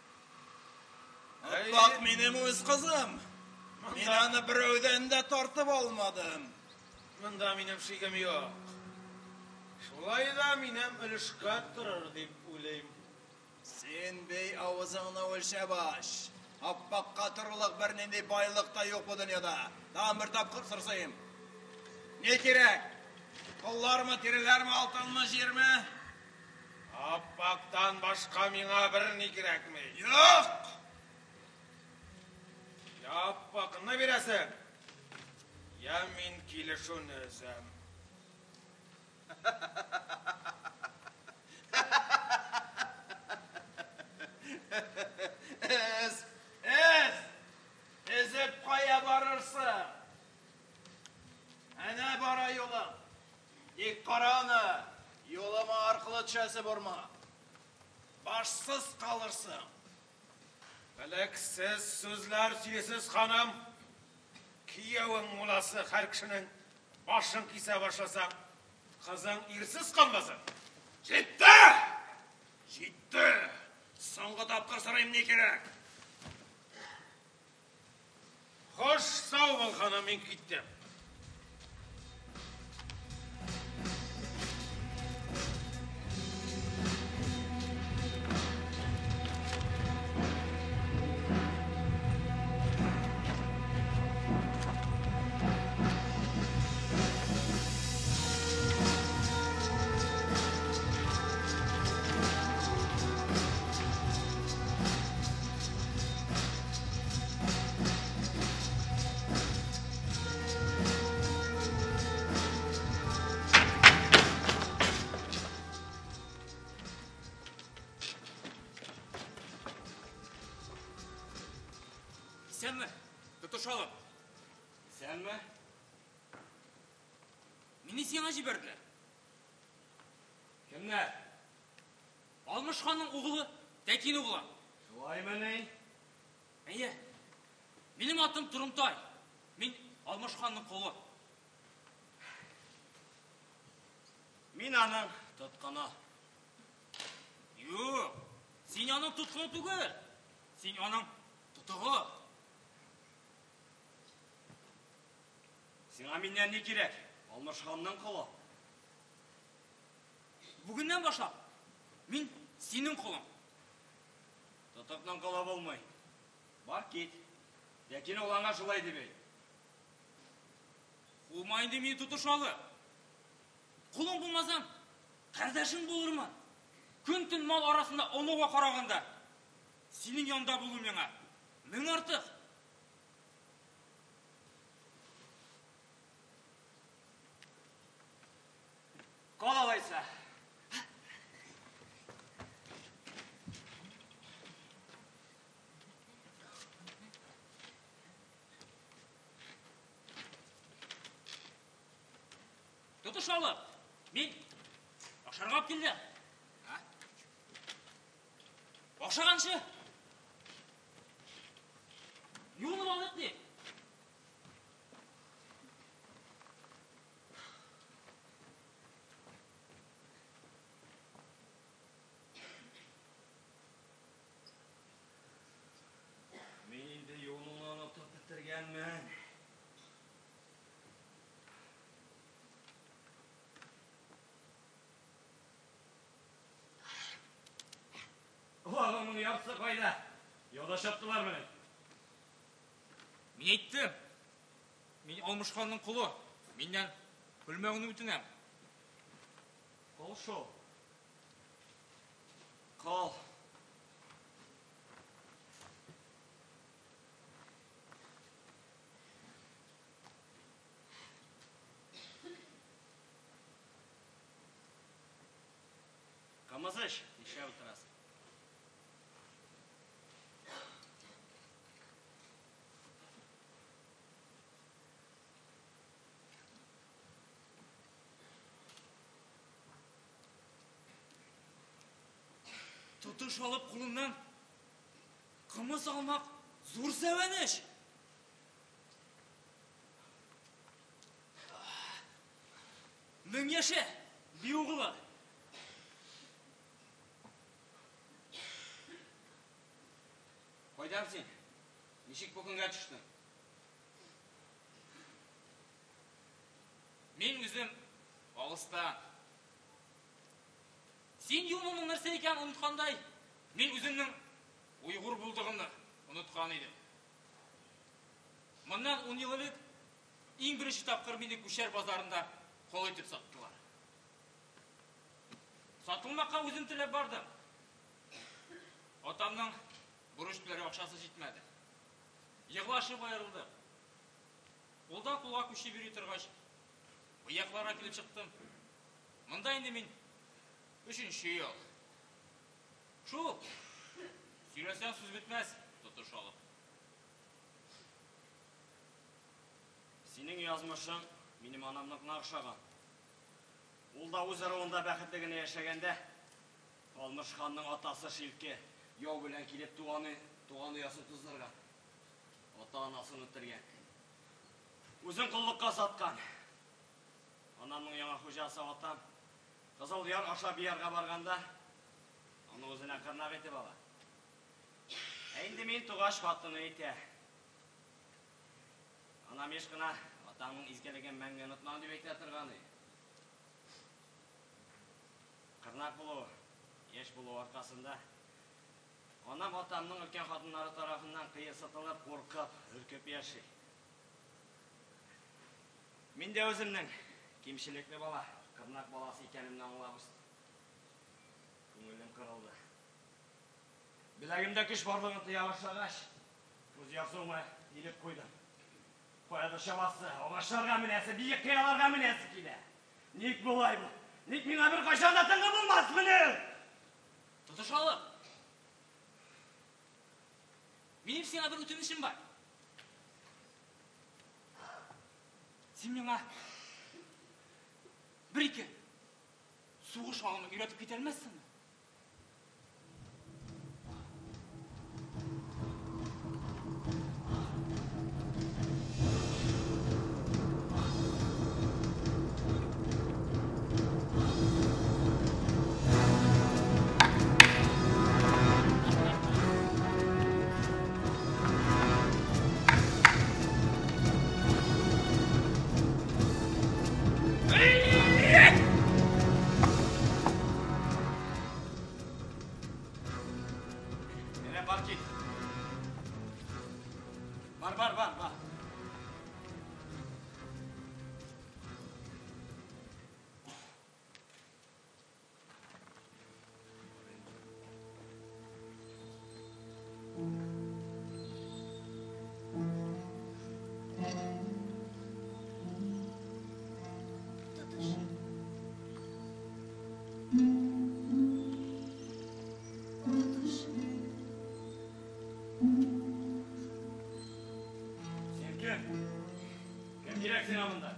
Аппақ менің өз қызым. Мен аны біреуден де тартып алмадым. Мұнда менің шегім жоқ. Шулай да менің үлішқа тұрыр деп ойлаймын. Сен бей ауызыңны өлшеп аш. Аппаққа тұрылық бір нендей байлық та жоқ бұл дүнияда. Тағын бір тапқыр сырсайым. Не керек? Құллар ма, терілер ме, алтын ма, жер ме? Аппақтан башқа миңа бір не керек ме? Жоқ! Я аппақыны бересің, я мен келішін өзім. Ezіп қая барырсың. Әне бара yolum. Ек қараны, yoluma арқылы түшәсі бұрма. Башсыз қалырсың. Біліксіз сөзлер сөйлесіз ханым. Күйеуің оласы әр кішінің башын кисе башласаң, қызың ирсіз қалмасын. Жетті! Жетті! Соңғы тапқыр сұрайым не керек? Хош, сау бол ханым, мен кеттім. Сен ме? Тұтышалым. Сен ме? Мені сена жіберді. Кімнер? Алмыш ханның оғылы Тәкен оғылы. Шулай ма не? Әйе, менің атым Тұрымтай. Мен Алмыш ханның қолы. Мен аның тұтқаны. Yok, sen aның тұтқаны түгел. Sen aның тұтығы. Сеңа менен не керек? Алмыш ханның қолы. Бүгіннен башлап, мен сенің қолың. Тұтықның қолы болмай. Бар кет. Тәкен олаңа жылай дебей. Қумайынды мені тұтышалы. Құлың болмасам, қардашың болырман. Күн-түн мал арасында онуға қарағанда. Сенің янда болу меңа. Мен артық. Қол алайса. Тұтышалы, мен Ақшарға келді. Ақшағаншы? Юлып алдық не? Мен енді yolundan oturup bitirgenmen. Oğlumun yapsa kayda. Yoldaş yaptılar beni. Мен айттым. Мен Алмыш ханның құлы. Менен өлмеуіні өтінем. Қол шол. Қол. Камазыш, еще отырасың. Тұтыш алып құлыннан қымыз алмақ зор сәуәнеш. Мың яшы, би оғылы. Қойдам сен, нешік бүгінге түштің? Мен өзім алыстан. Сен юлының нәрсе екен ұмытқандай, мен өзімнің ұйғыр болдығымды ұмытқан едім. Мұнан 10 ел елік, ең бірінші тапқыр мені көшер базарында қол етіп саттылар. Сатылмаққа өзім тілеп бардым. Отамның бұрыштылары ақшасы жетмеді. Еғлашы байырылды. Қолдан қолға көше бере тұрғаш, ұяқларға келіп шықтым. Мұнда енді мен үшінші ел. Шу, сөйлесен сөз бітмәс, тұтыш алып. Сенің язмышың менің анамның нақшаған. Ол да өз арауында бәқіттігіне яшагенде, Қалмыш ханның атасы Шилке яу білән келіп туған ұясын тұздырған. Ата-анасын өттірген. Өзін құллыққа сатқан. Анамның яңа хожасы атам, Қызыл Дияр аша биярға барғанда, оны өзіне қырнақ етіп ала. Әйінді мен тұғаш қаттыны ете. Анам ешқына атаңның изгелеген мәңген ұтынан дебекте тұрғаны. Қырнақ болу, еш болу арқасында, анам атамның үлкен қатынлары тарафынан қиы сытылып, қорқып, үркіп яши. Мен де өзімнің кемшілекті бала, қырнақ баласы екенімді аңлабыз. Көңілім қырылды. Біләгімді күш барлығын тыя башлағаш, көз ясуыма еліп қойдым. Қояды шабасы, оғаштарға мінәсі, биік қияларға мінәсі келі. Нек болай бұл? Нек меңа бір қашанда тыңғы болмас міне? Тұтыш алып. Менің сеңа бір өтінішім бар. Сен меңа бір-екі суғы шалымы үйретіп кете алмайсың ба? Бар. Кім керек сен амында?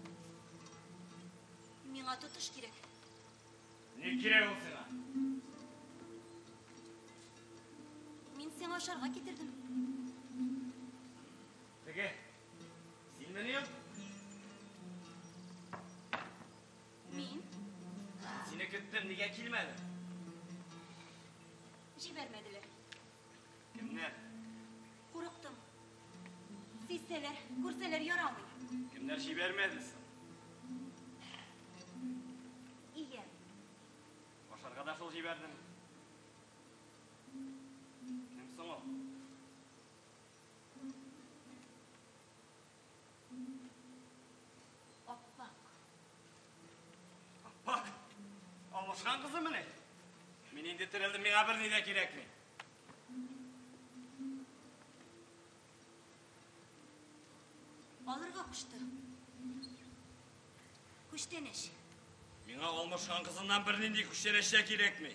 Меңа тұтыш керек. Не керек ол сена? Мен сен ашарға кетірдім. Теге, сен менем? Мен? Сені күттім, неге келмеді? Жібермеділер. Кімнер? Қорықтым. Сезселер, көрселер ярамай. Кімдер жібермедісің? Ие. Ошарға да сол жібердің. Кімсің ол? Аппақ. Аппақ? Алмашқан қызы міне? Мен енді тірілдім, меңа бір неде керек мен. Алырға күшті. Күштенеш. Меңа алмашқан қызынан бір нендей күштенеште керек мен.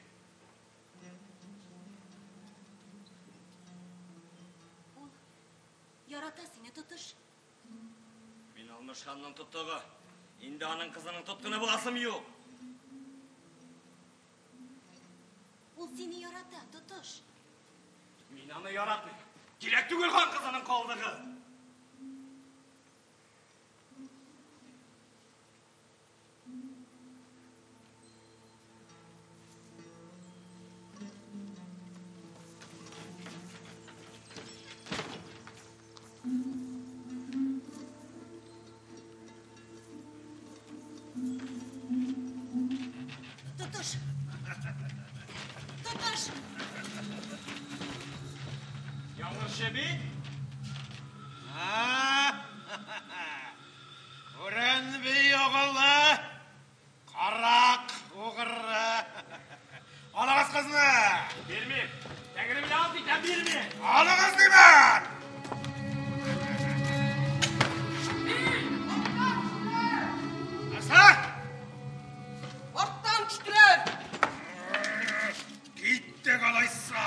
Ол ярата сені тұтыш. Мен алмашқанның тұттығы, енді аның қызының тұтқыны басым yok. Ул сине ярата, тотыш. Мин аны яратмыйм. Кирәк түгел хан кызының калдыгы. Тотыш. Тотыш. Яңгырчы бит? Күренбей оғылы, қарақ оғыры. Алығыз қызны! Бермейм. Тәңірімді ал дейтін бермейм. Алығыз деймін! Аса! Аттан түштірер! Кетті қалайса!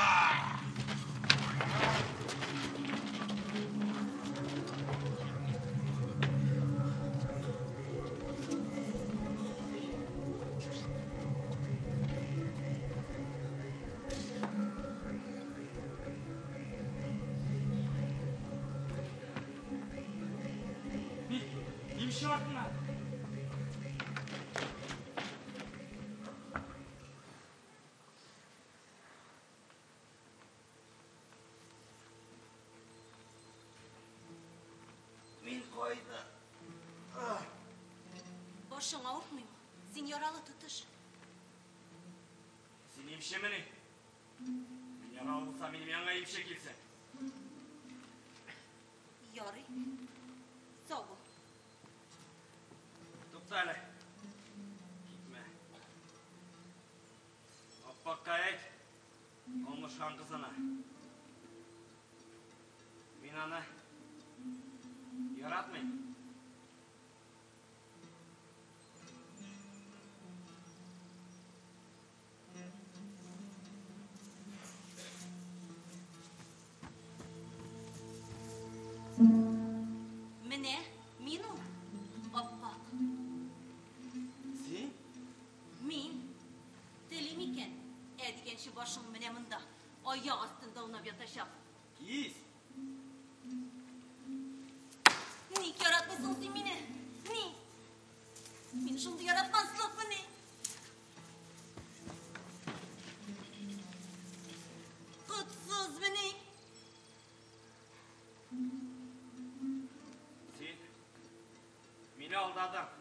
Немші артына. Мин қойды. Башың ауыртмый ма? Сен яралы, тотыш. Сен емші міне. Мен яралы болса, менің яңа емші келсін. Ярый. Сау бол. Тұқта әлі. Кетме. Аппаққа айт. Олмышқан қызына. Мен аны яратмайм. Менә, мин ул. Аппақ. Сен? Мин. Телим икән. Дигәнче башың менә монда. Аяк астында унап ятачак. Киіз. Ник яратмыйсың син мине? Ни? Мин шундый яратмаслыкмы ни? Котсызмы ни? Сен мені алдадың.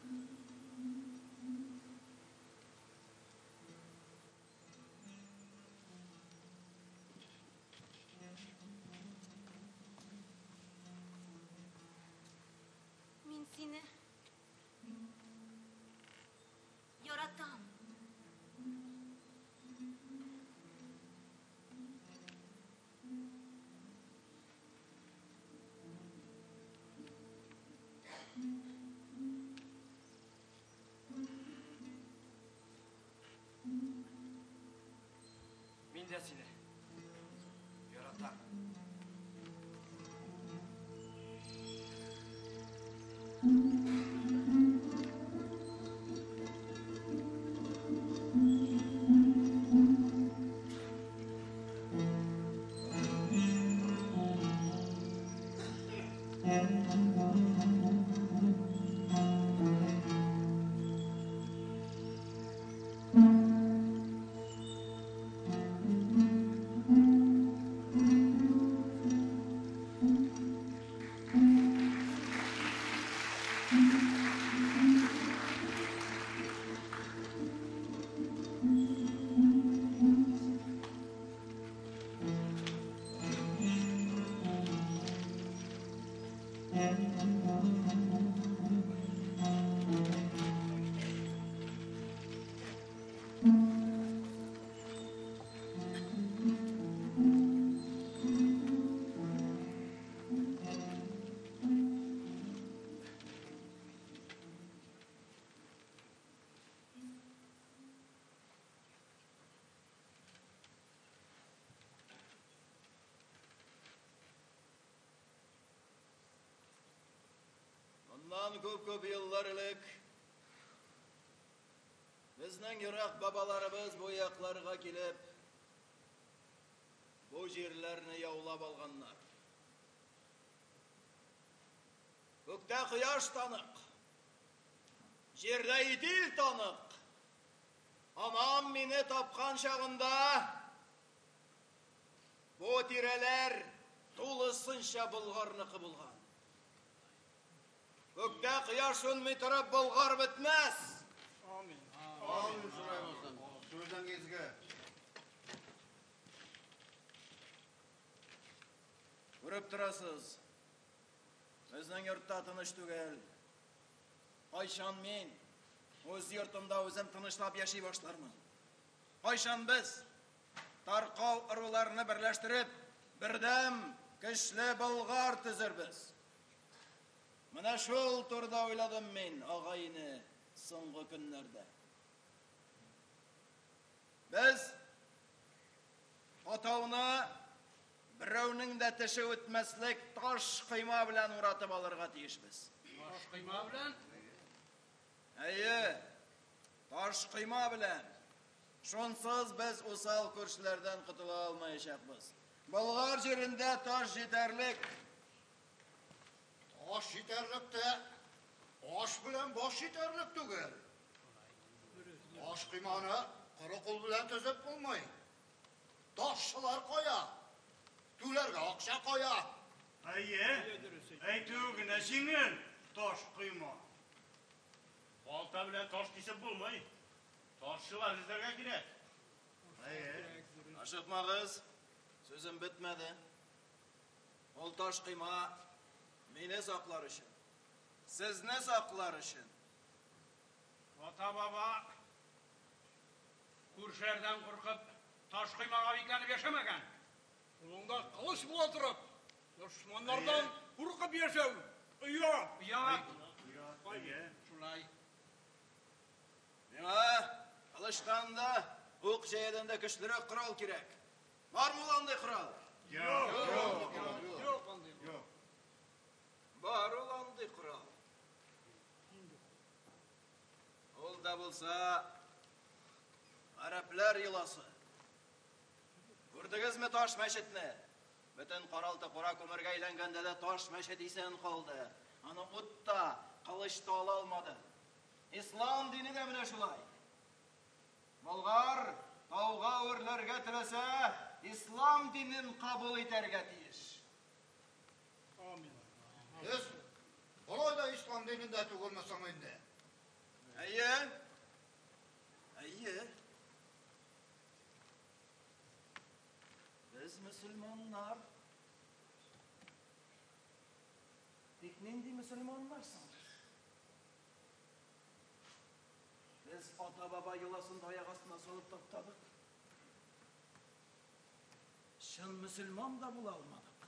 Мин сине яратам. Мен де сені яратам. Bundan көп-көп yıllar elek Безнең ерак бабаларыбыз бу якларга килеп, бу җирләрне яулап алганнар. Күктә кояш танык, җирдә идил танык. Анам мине тапкан чагында бу тирәләр тулысынча Болгарныкы булган. Күктә кояш сөнми торып Болгар бетмәс. Амин сұраймыздан. Сөзден кезге. Күреп торасыз, безнең йортта тыныч түгел. Кайчан мин үз йортымда үзем тынычлап яши башлармын. Кайчан без таркау ыруларны берләштереп, бердәм көчле Болгар төзербез. Менә шул турда уйладым мин, агайны, соңгы көннәрдә. Без атауны берәүнең дә теше үтмәслек таш кыйма белән уратып алырга тиешбез. Таш кыйма белән? Әйе, таш кыйма белән. Шунсыз без усал күршеләрдән котыла алмаячакбыз. Болгар җирендә таш җитәрлек. Аш җитәрлек тә, аш белән баш җитәрлек түгел. Аш кыйманы коры кул белән төзеп булмый. Ташчылар кая? Түләргә акча кая? Әйе, әйтү генә җиңел таш кыйма. Балта белән таш кисеп булмый. Ташчылар эзләргә кирәк. Әйе. Ашыкмагыз, сүзем бетмәде. Ул таш кыйма мине саклар өчен, сезне саклар өчен. Ата-баба күршеләрдән куркып таш кыймага бикләнеп яшәмәгән. Улыңда кылыч була торып, дошманнардан куркып яшәү. Оят. Әйе. Шулай. Миңа кылычтан да, ук җәядән дә көчлерәк корал кирәк. Бармы андый корал? Юк, андый. Бар ул андый корал. Ул да булса гарәпләр йоласы. Күрдегезме таш мәчетне? Бөтен каралты кара күмергә әйләнгәндә дә таш мәчет исән калды. Аны утта, кылычта ала алмады. Ислам дине дә менә шулай. Болгар тауга үрләргә теләсә, ислам динен кабул итәргә тиеш. Без болай да ислам динендә түгелмәсәң инде. Әйе. Әйе. Без мөселманнар. Тик нинди мөселманнар соң? Без ата-баба йоласын аяк астына салып таптадык. Шын мөселман да була алмадык.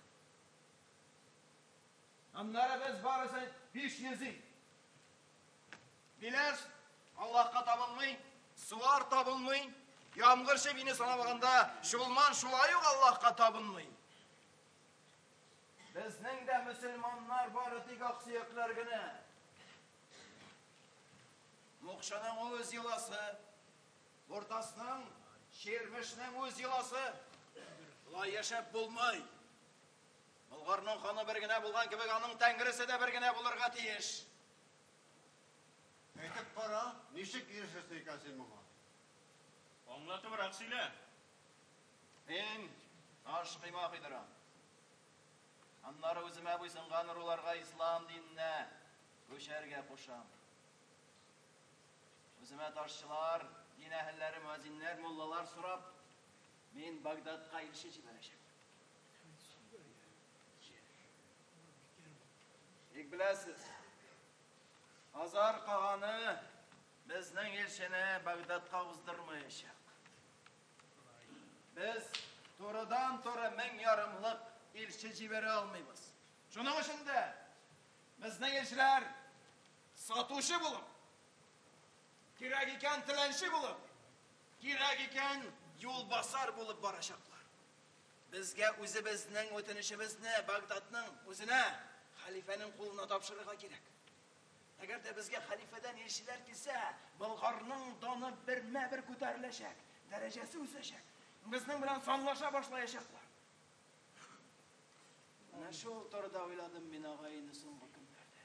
Аннары без барысын 500 Биләр Аллаһка табылмый, суар табылмый, ямгырчы бине санабаганда, шулман шулай ук Аллаһка табылмый. Безнең дә мөселманнар бары тик аксыяклар гына. Мукшаның үз йоласы, Ортасының, Шермешнең үз йоласы. Булай яшәп булмый. Болгарның ханы бер генә булган кебек, аның тәңресе дә бер генә булырга тиеш. Әйтеп кара, ничек ирешәсең икән син моңа? Аңлатыбрак сөйлә. Мин таш кыйма кыйдырам. Аннары үземә буйсынган руларга ислам диненә күчәргә кушам. Үземә ташчылар, дин әһелләре, муазиннәр, муллалар сорап, мин Багдадка илче җибәрәчәкмен. Тик беләсез, Азар каганы безнең илчене Багдадка уздырмаячак. Без турыдан-туры 1000 ярымлык илче җибәрә алмыйбыз. Шуның өчен дә безнең илчеләр сатучы булып, кирәк икән теләнче булып, кирәк икән юлбасар булып барачаклар. Безгә үзебезнең үтенечебезне Багдадның үзенә, халифаның кулына тапшырырга кирәк. Әгәр дә безгә хәлифәдән елчеләр килсә, Болгарның даны бермә-бер күтәреләчәк, дәрәҗәсе үсәчәк. Безнең белән санлаша башлаячаклар. Менә шул турыда уйладым мин агайны соңгы көннәрдә.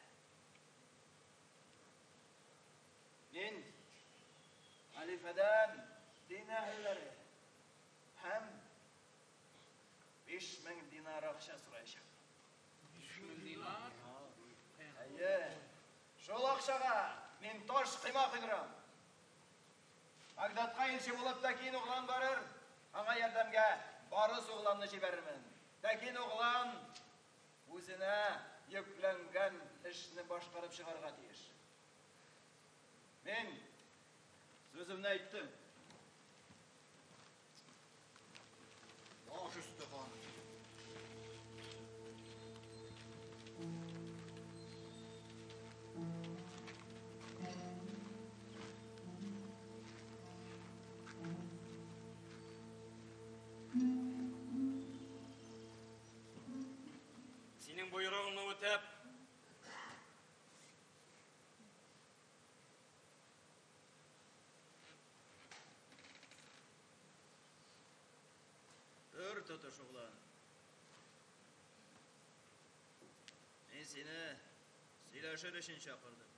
Мин хәлифәдән дин әһелләре һәм 5000 динар акча сораячак. 5000 динар? Әйе. Шул акчага мин таш кыйма кыйдырам. Багдадка илче булып Тәкин углан барыр. Аңа ярдәмгә барыс угланны җибәрермен. Тәкин углан үзенә йөкләнгән эшне башкарып чыгарга тиеш. Мин сүземне әйттем. Баш өсте хан. Синең буйрыгыңны үтәп, Төр тотыш углан. Мин сине сөйләшер өчен чакырдым.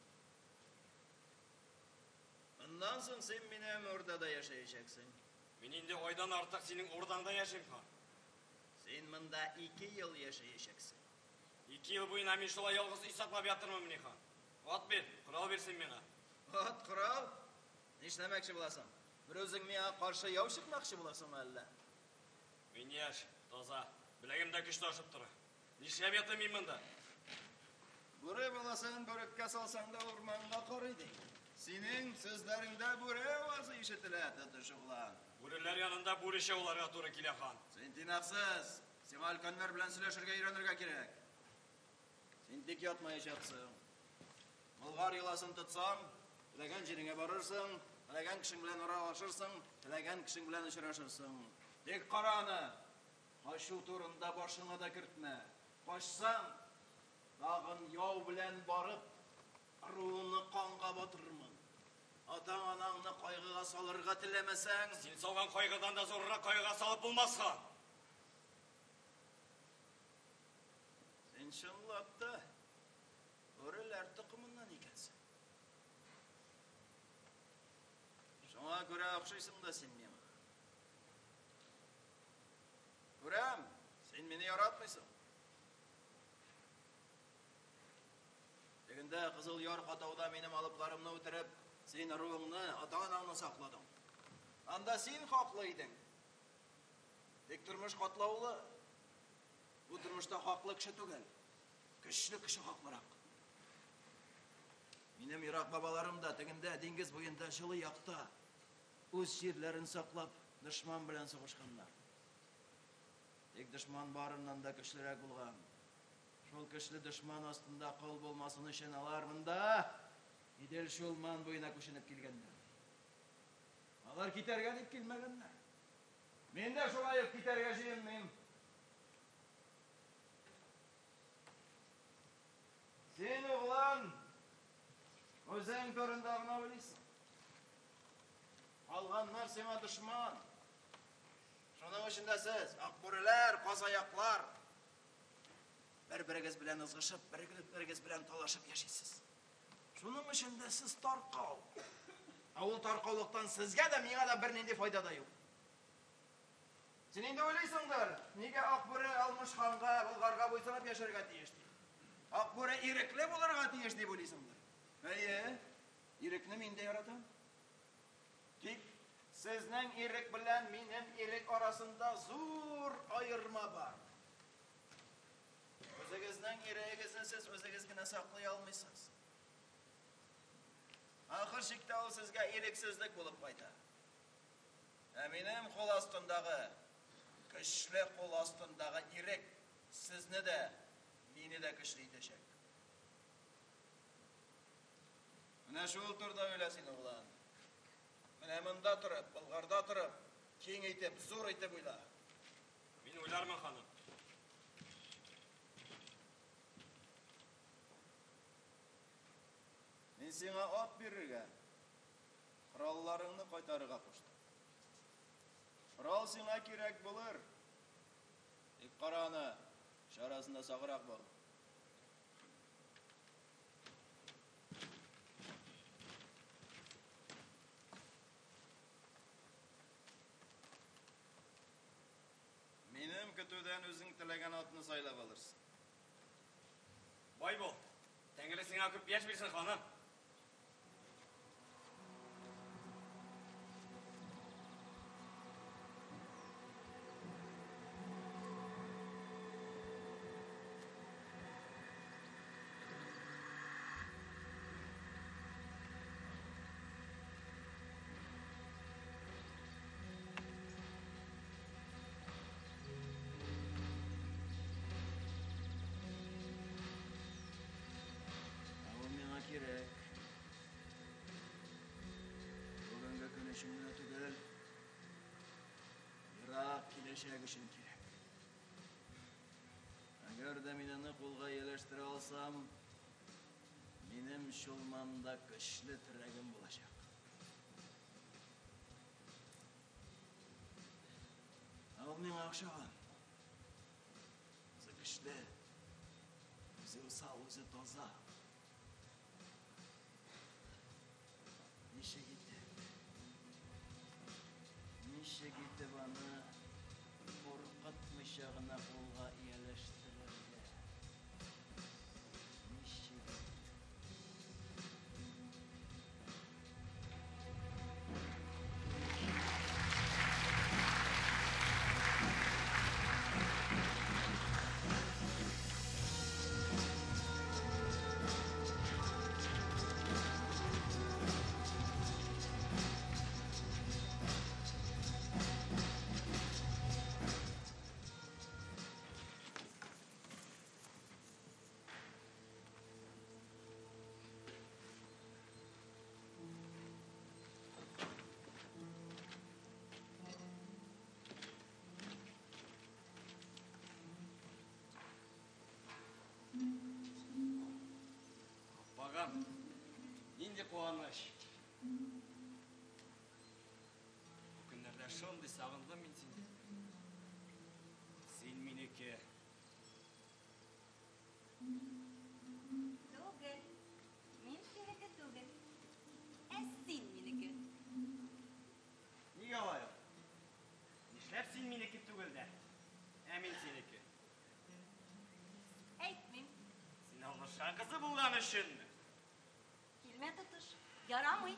Аннан соң син минем урдада яшәячәксең. мин инде айдан артык синең урдаңда яшим, хан. Син монда 2 ел яшәячәксең. 2 ел буена мин шулай ялгыз исаплап ятырмын, мин хан. Ат бир, корал бирсен миңа. Ат корал? Нишләмәкче буласың? Бер үзең миңа каршы яу чыкмакчы буласың әллә? Мин яшь, таза, беләгемдә көч ташып тора. Нишләп ятам мин монда? Бүре буласың, бүреккә салсаң да урманга карый ди. Синең сүзләреңдә бүре авазы ишетелә, тотыш углан. Бүреләр янында бүре шауларга туры килә, хан. Син тинаксыз. Сиңа өлкәннәр белән сөйләшергә өйрәнергә кирәк. Син тик ятмаячаксың. Болгар йоласын тотсаң, теләгән җиреңә барырсың, теләгән кешең белән аралашырсың, теләгән кешең белән очрашырсың. Тик караны. Качу турында башыңа да кертмә. Качсаң, тагын яу белән барып, руыны канга батырырмын. Атаң-анаңны кайгыга салырга теләмәсәң, Син салган кайгыдан да зоррак кайгыга салып булмас, хан. син чынлап та бүреләр тукымыннан икәнсең. Шуңа күрә охшыйсың да син миңа. Күрәм, син мине яратмыйсың. Тегендә Кызыл Яр катауда минем алыпларымны үтереп, син руыңны, ата-анаңны сакладың. Анда син хаклы идең. Тик тормыш катлаулы. Бу тормышта хаклы кеше түгел. Көчле кеше хаклырак. Минем ерак бабаларым да тегендә диңгез буенда җылы якта үз җирләрен саклап, дошман белән сугышканнар. Тик дошман барыннан да көчлерәк булган. Шул көчле дошман астында кал булмасын өчен алар монда Идел Шулман буена күченеп килгәннәр. Алар китәргә дип килмәгәннәр. Мин дә шулай ук китәргә җыенмыйм. Син углан, үзең турында гына уйлыйсың. Алганнар сиңа дошман. Шуның өчен дә сез, акбүреләр, казаяклар, бер-берегез белән ызгышып, бер-берегез белән талашып яшисез. Шуның өчен дә сез таркау. Ул таркаулыктан сезгә дә, миңа да бернинди файда да юк. Син инде уйлыйсыңдыр, нигә Акбүре Алмыш ханга, Болгарга буйсынып яшәргә тиеш ди. Акбүре ирекле булырга тиеш дип уйлыйсыңдыр. Әйе, ирекне мин дә яратам. Тик сезнең ирек белән минем ирек арасында зур аерма бар. Үзегезнең ирегезне сез үзегез генә саклый алмыйсыз. Ахыр чиктә ул сезгә ирексезлек булып кайта. Ә минем кул астындагы, көчле кул астындагы ирек сезне дә, мине дә көчле итәчәк. Менә шул турда уйла син, углан. Менә монда торып, Болгарда торып, киң итеп, зур итеп уйла. Мин уйлармын, ханым. Мен сеңа ат берірге, құралларыңны қайтарыға қоштым. Құрал сеңа керек болыр. Тек қараны, шарасында сағырақ бол. Менің күтуден өзің тілеген атыны сайлап алырсың. Бай бол, тәңгілі сіңа көп бияш берсін, ханым. Керек. Бүгінгі күні шыңына түгел, Ирақ келешек үшін керек. Әгер де менені қолға елештіре алсам, менің шолмамда күшлі тірегім болашақ. Ал мен ақшаған. Өзі күшлі, өзі ұсал, өзі тоза. Неше кетті баны қорқытмыша ғына қолға иелештірілді. Неше Бағам, ненде қуаныш. Күндерде шынды сағындым мен сені. Сен менеке. Түгіл. Мен сенікі түгіл. Сен менікі. Неге алайық? Нешләп сен менеке түгілді? Мен сенікі. Әйтмем. Сен алғышан қызы болған үшін. Келме тұтыш. Ярамый.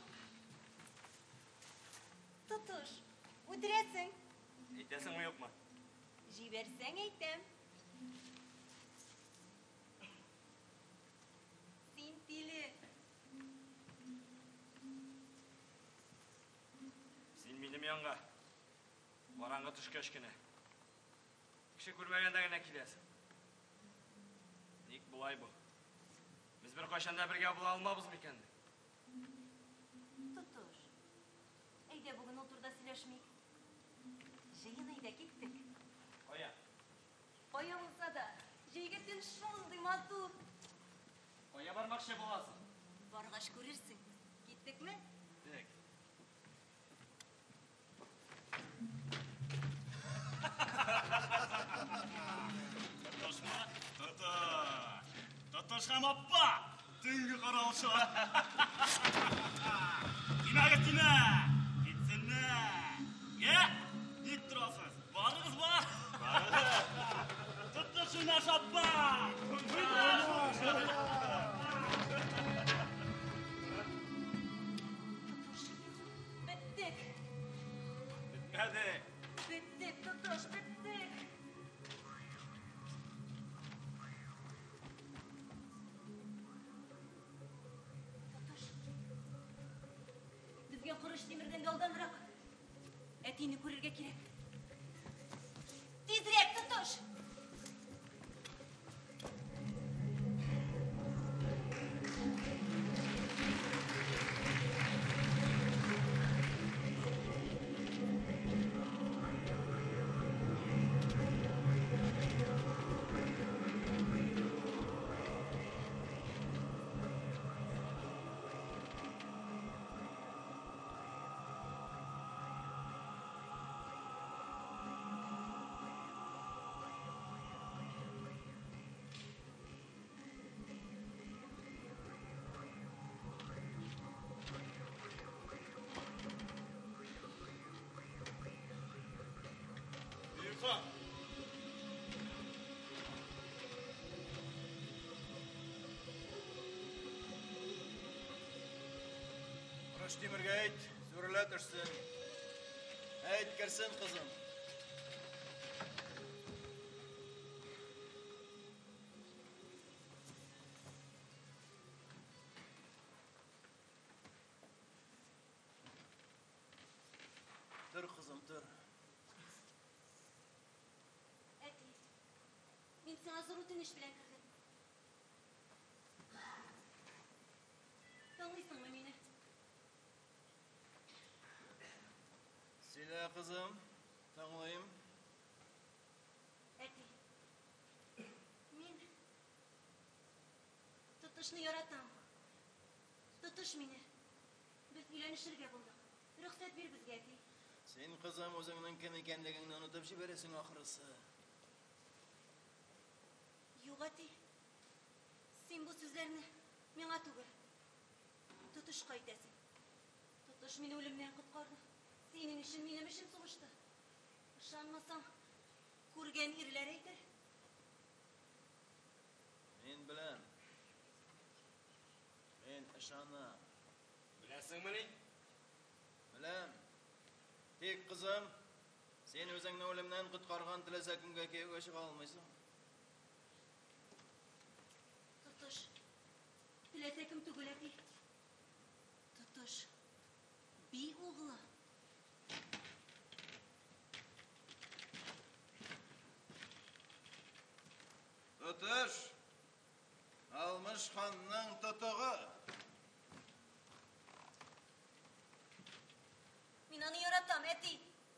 Тұтыш. Өтіресің. Әйтесің ме, жоқ ма? Жиберсең әйтем. Сен пилі. Сен менің янға. Баранға түшкешкіне. Кіші көрмегендегіне келесің. Ник бұлай бұл. Біз бір қашанда бірге бұла алмабыз мекенді. Тұтыш. Әйде бүгін отырда сөйлешмейік. Жиын әйде кеттік. Қоя. Қоя болса да, жейге түн шолды матур. Қоя бармақшы боласың. Барғаш көрерсің. Кеттік ме? Дек. Тұтышма? Тұтышқам аппа! Түнгі қараушы. Кина кеттіне! Кетсіне! Нет тұрасыз? Барыңыз ба? Тұтышына шаппа! Біттік. Бітмеді. Біттік, тұтыш, біттік. Бізге құрыш темірден далданырақ. Әтейні көрерге керек. Тезірек, тұтыш! Тотыш Тимирге айт, сүріле тұрсын. Айт кірсін, қызым. Тұр, қызым, тұр. Әти, мен саңа зор өтініш білен кірдім. Таңлайсың ма мені? Сила, қызым, таңлайым. Әти, мен Тотышны яратам. Тотыш мені. Біз үйленішірге болдық. Рұқсат бер бізге, әти. Сен, қызым, өзіңнің кім екендігіңді ұнытып жібересің ақырысы. Жоқ, әти. Сен бұл сөздеріні меңа түгіл. Тотышқа айтасың. Тотыш мені өлімнен құтқарды. Сенің үшін менің үшін соғышты. Ышанмасаң, көрген ерлер айтыр. Мен білем. Мен ышана. Білесің мені? Білем. Тек, қызым, сен өзіңнің өлімнен құтқарған тілесе күнге кеуге шыға алмайсың. Тотыш, тілесе кім түгіл, әти. Тотыш, би оғылы. Тотыш, Алмыш ханның тұтығы. Мен аны яратам, әти.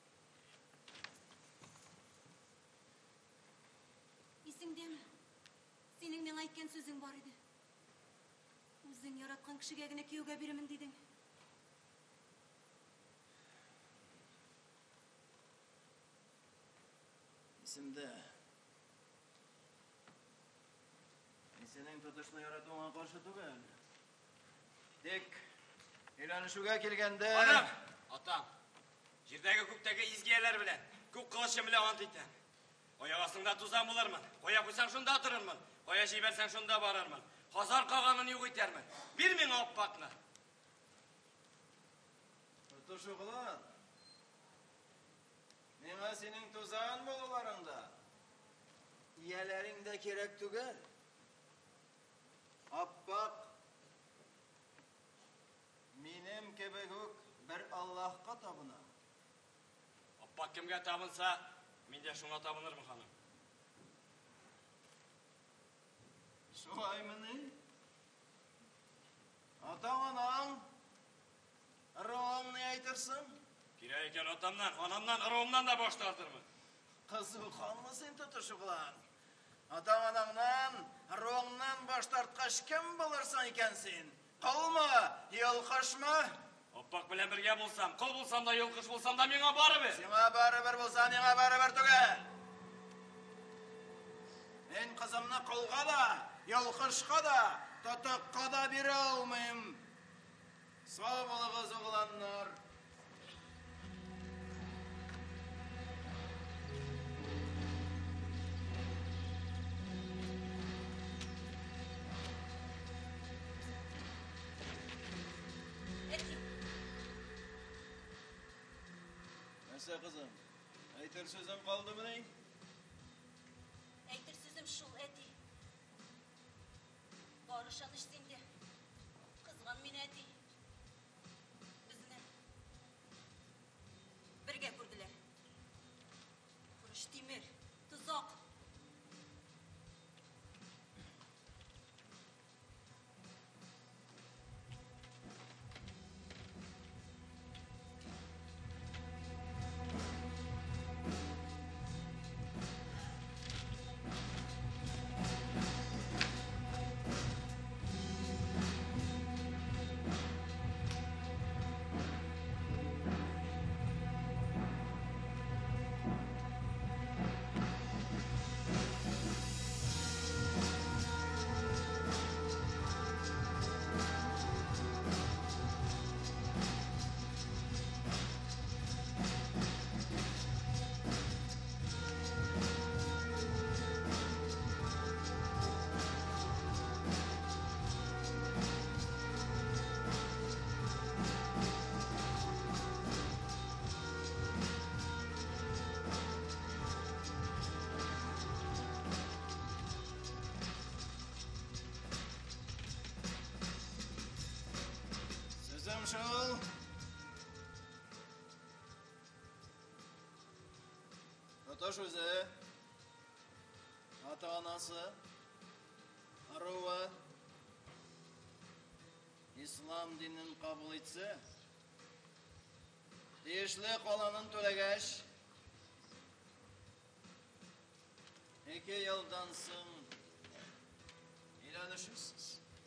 Есіңден, сенің мен айтқан сөзің бар еді. Өзің яратқан кішіге гіне күйеуге беремін дедің. Есімді. Мен сенің тұтышны яратуыңа қаршы түгел. Тек, үйленішуге келгенде... Анам, атам, жердегі көктегі изгиялар білен, көк қылышы біле ант еттен. Қоя қасыңда тузан болармын, қоя қойсаң шында тұрырмын, қоя жейберсең шында барармын. Хазар қағанын үй қойтермін. Bir мен оппақны. Тұтыш ұғылан. Меңа сенің тузан болуларыңда. Иелеріңде керек түгел. Аппақ. Менім кебегік бір Аллахқа табына. Оппақ кімге табынса, мен де шуңа табынырмын, ханым. Шулай міне. Атаңанаң, ұрығың не айтырсың? Керек екен атамнан, анамнан, ұрығымнан да бош тартырмын. Қызыл қанлы сен тұтыш ұғылан. Атаңанаңнан, ұрығыңнан бош тартқаш кім болырсан екен сен? Қалма, елқышма? Оппақ білен бірге болсам, қол болсам да, елқыш болсам да, меңа бары бер. Сеңа бары бір болса, меңа бары бір түгел. Мен қызымны қолға да, елқышқа да, тұтыққа да бере алмайым. Сау болығыз ұғыланлар. Нәрсе қызым, айтыр сөзім қалды міне? Әйтір сөзім шул, әти. Барышан іштенде. Қызған мен, әти. Бізні бірге көрділер. Құрыш темір, тұзақ. шыл. Тотош өзі, ата-анасы, аруы, ислам динін қабыл етсе, тиешлі қаланын төлегеш, 2 yıldan soң үйленішіпсіз.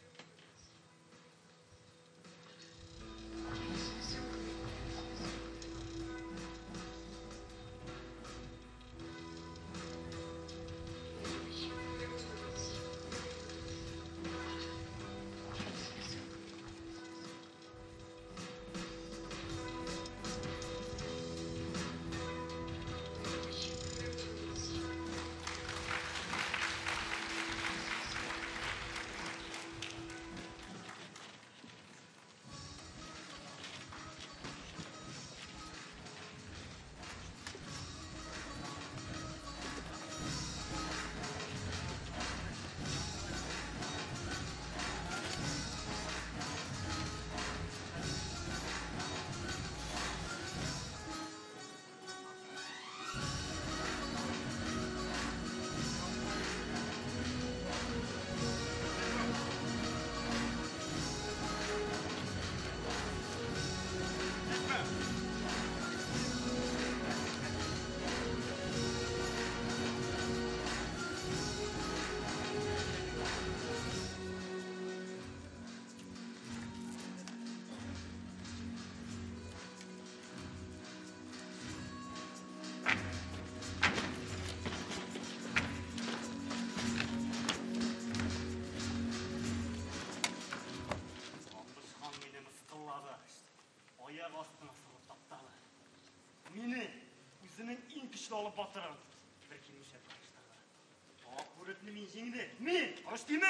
Аяқ астына салып тапталы. Мені өзінің ең күшті алып батырын. Бір келмешер қарыштағы. Көретін мен жеңді. Мен, ұрыс дейме?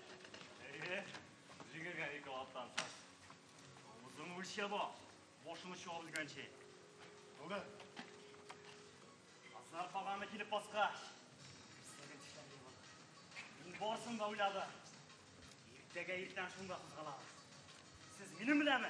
Жеңерген екі аттан сас. Ұзын өлше ба, бошыны шоғыз гөнше. Оғы, азар бағаны келіп басқа. Істеген түшілерге болды. Мен барсын ба ойлады. Ертеге ертен шыңда қызғалады. Сіз мені білемі?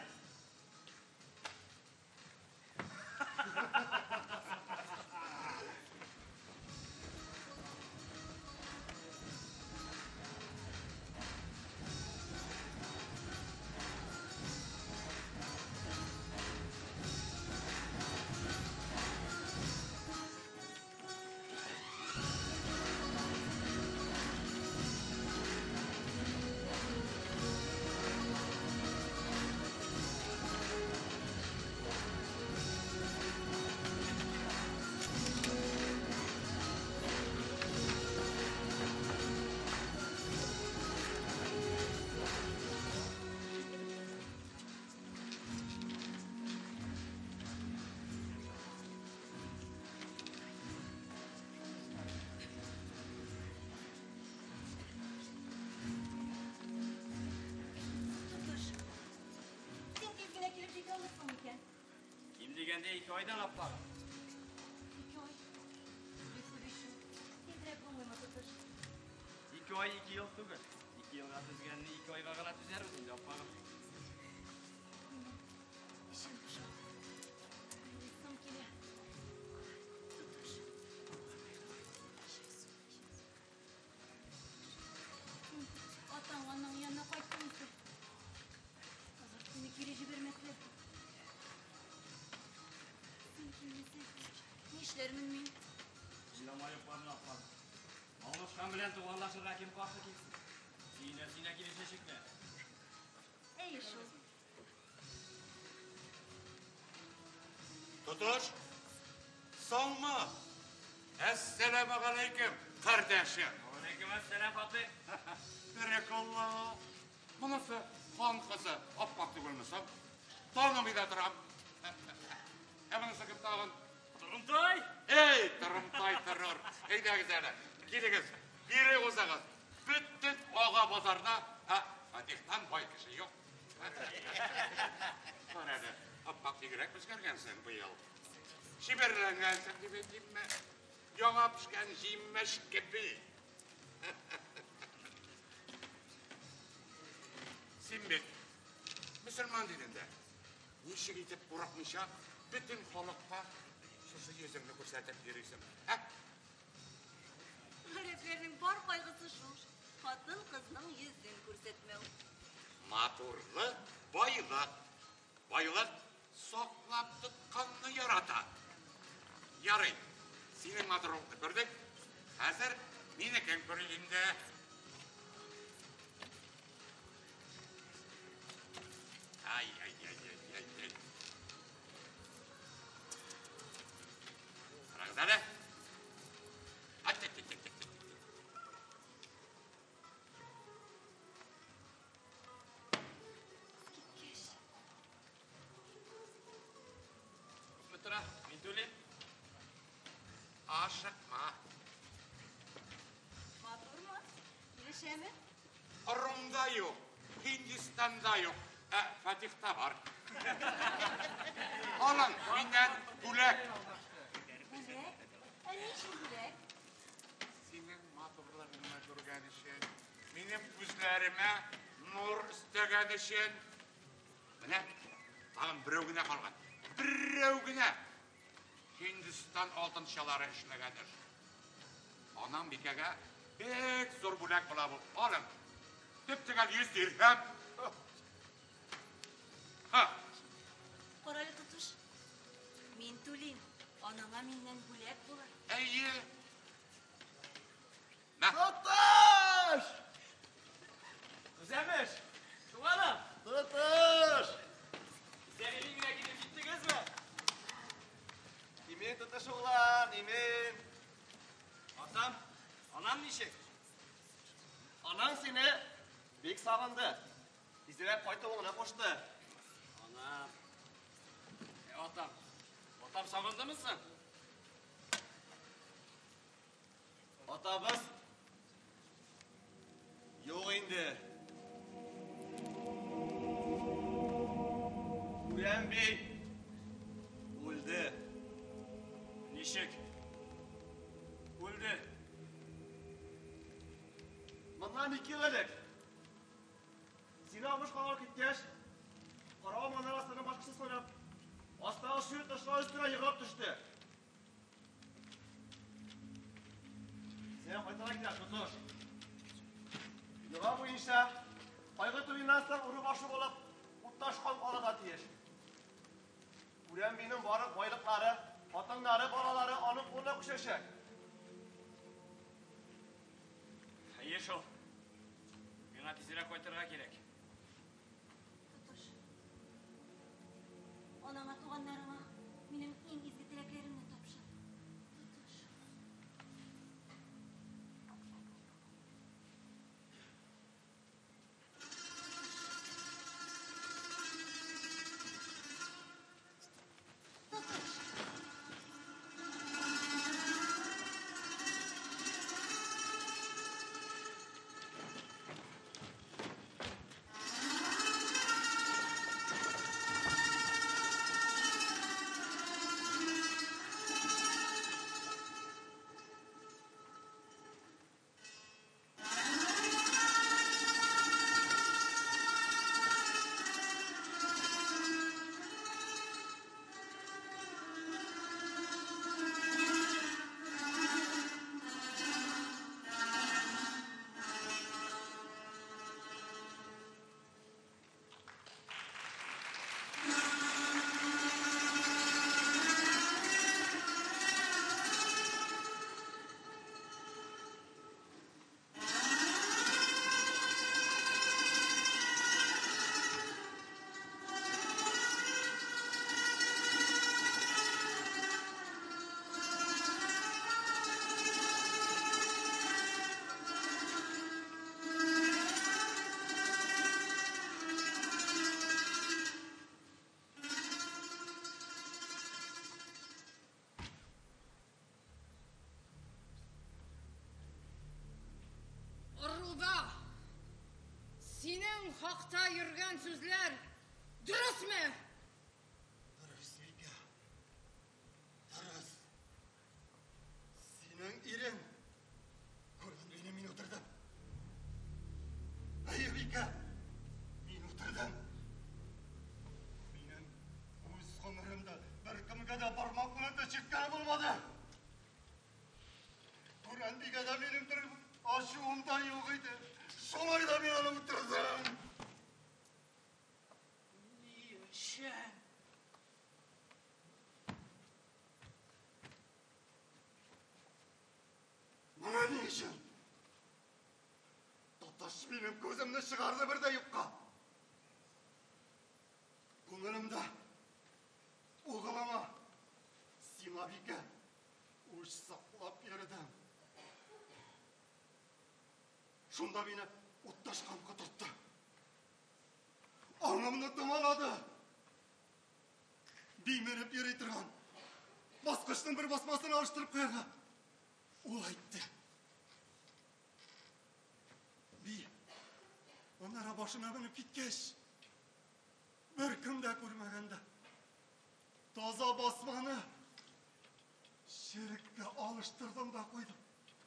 Degende 2 aydan aplar. 2 ay. Düşünüşüm. Tezrek olmayma tutuş. 2 ay 2 yıl tügül. 2 yılga tüzgenini 2 ayga gana tüzer misin? Yapmağım. İşim kuşam. Ayrılsam kele. Tutuş. Atan ananın yanına kayttın mısın? Hazır seni geri jibermekle. Ne işlerimin min? Jilamayıp barını aplar. Almışkan bilen tuğanlaşır rakim kalktı kesin. Sine girişe şekle. Ey işin. Tutuş. Son mu? Esselamu aleyküm kardeşim. Aleykümselam Fatih. Berekallah. Bunысы хан kızı. Appak tügülmüşüm. Tanımı da duram. Hemen sıkıp dağın. Тұрымтай! Ey Тұрымтай тұрыр. Eydegiz әлі. Келегіз. Ере қозағыз. Бүттін оға базарда. Дихтан бай кіші yok. Var әлі. Appak тегірек бізгергенсің бұйыл. Шиберленгенсің деп етейме. Яңа пішкен жеймеш кепі. Сен бек. Müslüman dilinde нешік етіп бұрақмыша бүтін халыққа шышы өзіңді көрсетіп бересің. Әрефлерінің бар қайғысы шуш, қатын қызның езін көрсетмеу. Матурлы байлық. Байлық соқлап тұтқанны ярата. Ярый, сенің матурлықты көрдік. Қазір менікен көрейінді. Ай. Сырағыз әлі? Мұтыра, мен төлем. Ашықма. Матур ма? Ешемі? Ұрымда yok, Hindistan'da yok. Fatih'ta var. Alın, minnet gülek. Gülek? Ne için gülek? Senin matırlarına görgen için, benim gözlerime nur istegen için. Mine, tağın bireugine kalgan. Bireugine. Hindistan altınşaları işlegedir. Anam bikege pek zor bulak bula bu. Alın. Tüptügen 100 dirhem. Qorayı tutuş. Мен төлейм. Анаңа менен бөлек болар. Әйе. Тұтыш! Күземеш! Туғаным! Тұтыш! Сәлемі міне келіп жеттіңіз бе? Немен тұтыш оғлан, немен? Атам, анам нешек? Анаң сені бек сағынды. Тезірек қайта оңына қошты. Анам. Атам сағынды мısın? Атабыз жоқ енді. Үрен бей өлді. Нешек? Өлді. Мыннан 2 yıl edek. Seni almış kavar kitkеш. Karava manarasını başkası soyup. Astağı suyut taşlar üstüne yıkılıp düştü. Sen kaytara gider tutur. Yıla boyunca kaygı tuyundan sonra uru başı olup uttaşkan kalıga tiyir. Uren benim varık baylıkları, atınları, balaları anıp ona kuşaşak. Hayır şol. Миңа тезірек қайтырға керек. Тұтыш. Анаңа туғандарыңа менің ең ізгі тілеклерімді тапшы. Тұтыш. хақта жүрген сөзлер дұрыс ма? Дұрыс, Вика. Дұрыс. Сенің ирең көргендігіне мен отырдым. Ай, Вика, мен отырдым. Менің Солай да мен аны өлтірдім. Не үшін? Мына не үшін? Тоташ менің көзімді шығарды бірдей ұққа. Көңілімді оғылама сиңа бике өш сақлап бердім. Шунда мені отташқан құтыртты. Аңымны тымалады. Бейменіп ері тұрған. Басқыштың бір басмасын алыштырып қойға. Ол айтты. Би, онара башына мініп кеткеш. Bir kімді көрмегенде. Таза басманы шерікке алыштырдым да қойдым.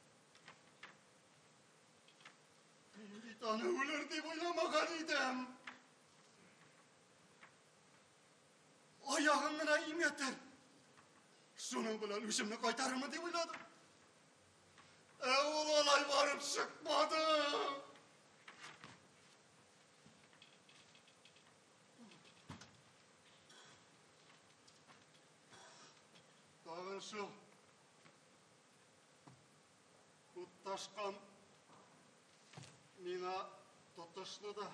Мен аны өлір деп ойламаған едім. Аяғым мына иметер. Шуның білән үшімні қайтарымы деп ойладым. Ол олай барып шықпады. Тағын шыл. Құтташқан мина тұтышты да.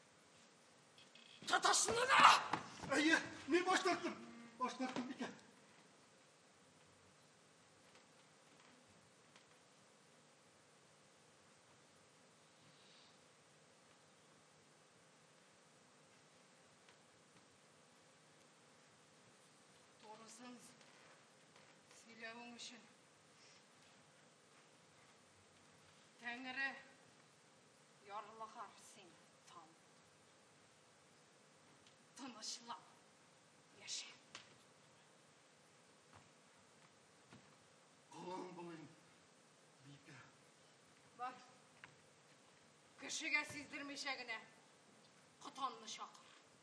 Тұтышты да? Әйе, мен баштарттым. Баштарттым бике. Doğrusun, söylediğin için. Tengri yarlıqar seni tam. Tanışlap yaşa. Қалан болайын, бике. Бар, кішіге сездірмешегіне құтанны шақыр.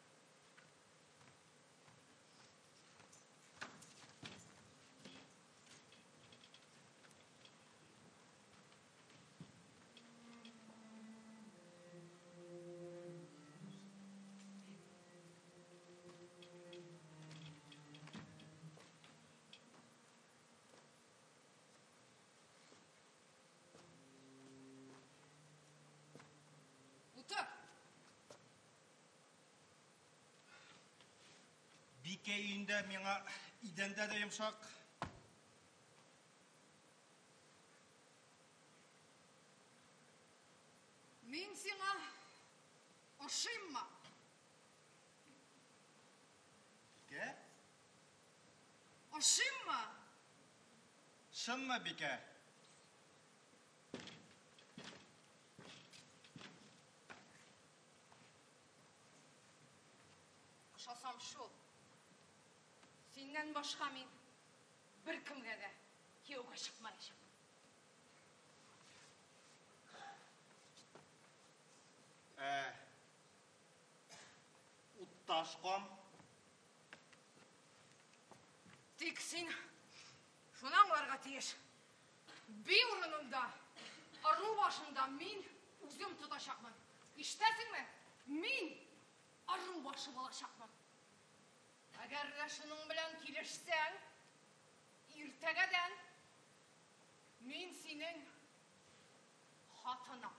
Бике үйінде меңа иденде де емшақ. Мен сеңа ұшайым ма? Бике? Ұшайым ма? Шын ма, Бике? Ұшасам шол. Сеннен башқа мен бір кімге де күйеуге шықмайшым. Ұтташқам. Тек сен шунаңларға тиеш. Би ұрынымда, ару башында мен өзім тұташақмын. Іштәсің ме? Мен ару башы болашақмын. Әгер де шының білән келешсәң, ертегеден мен сенің хатынам.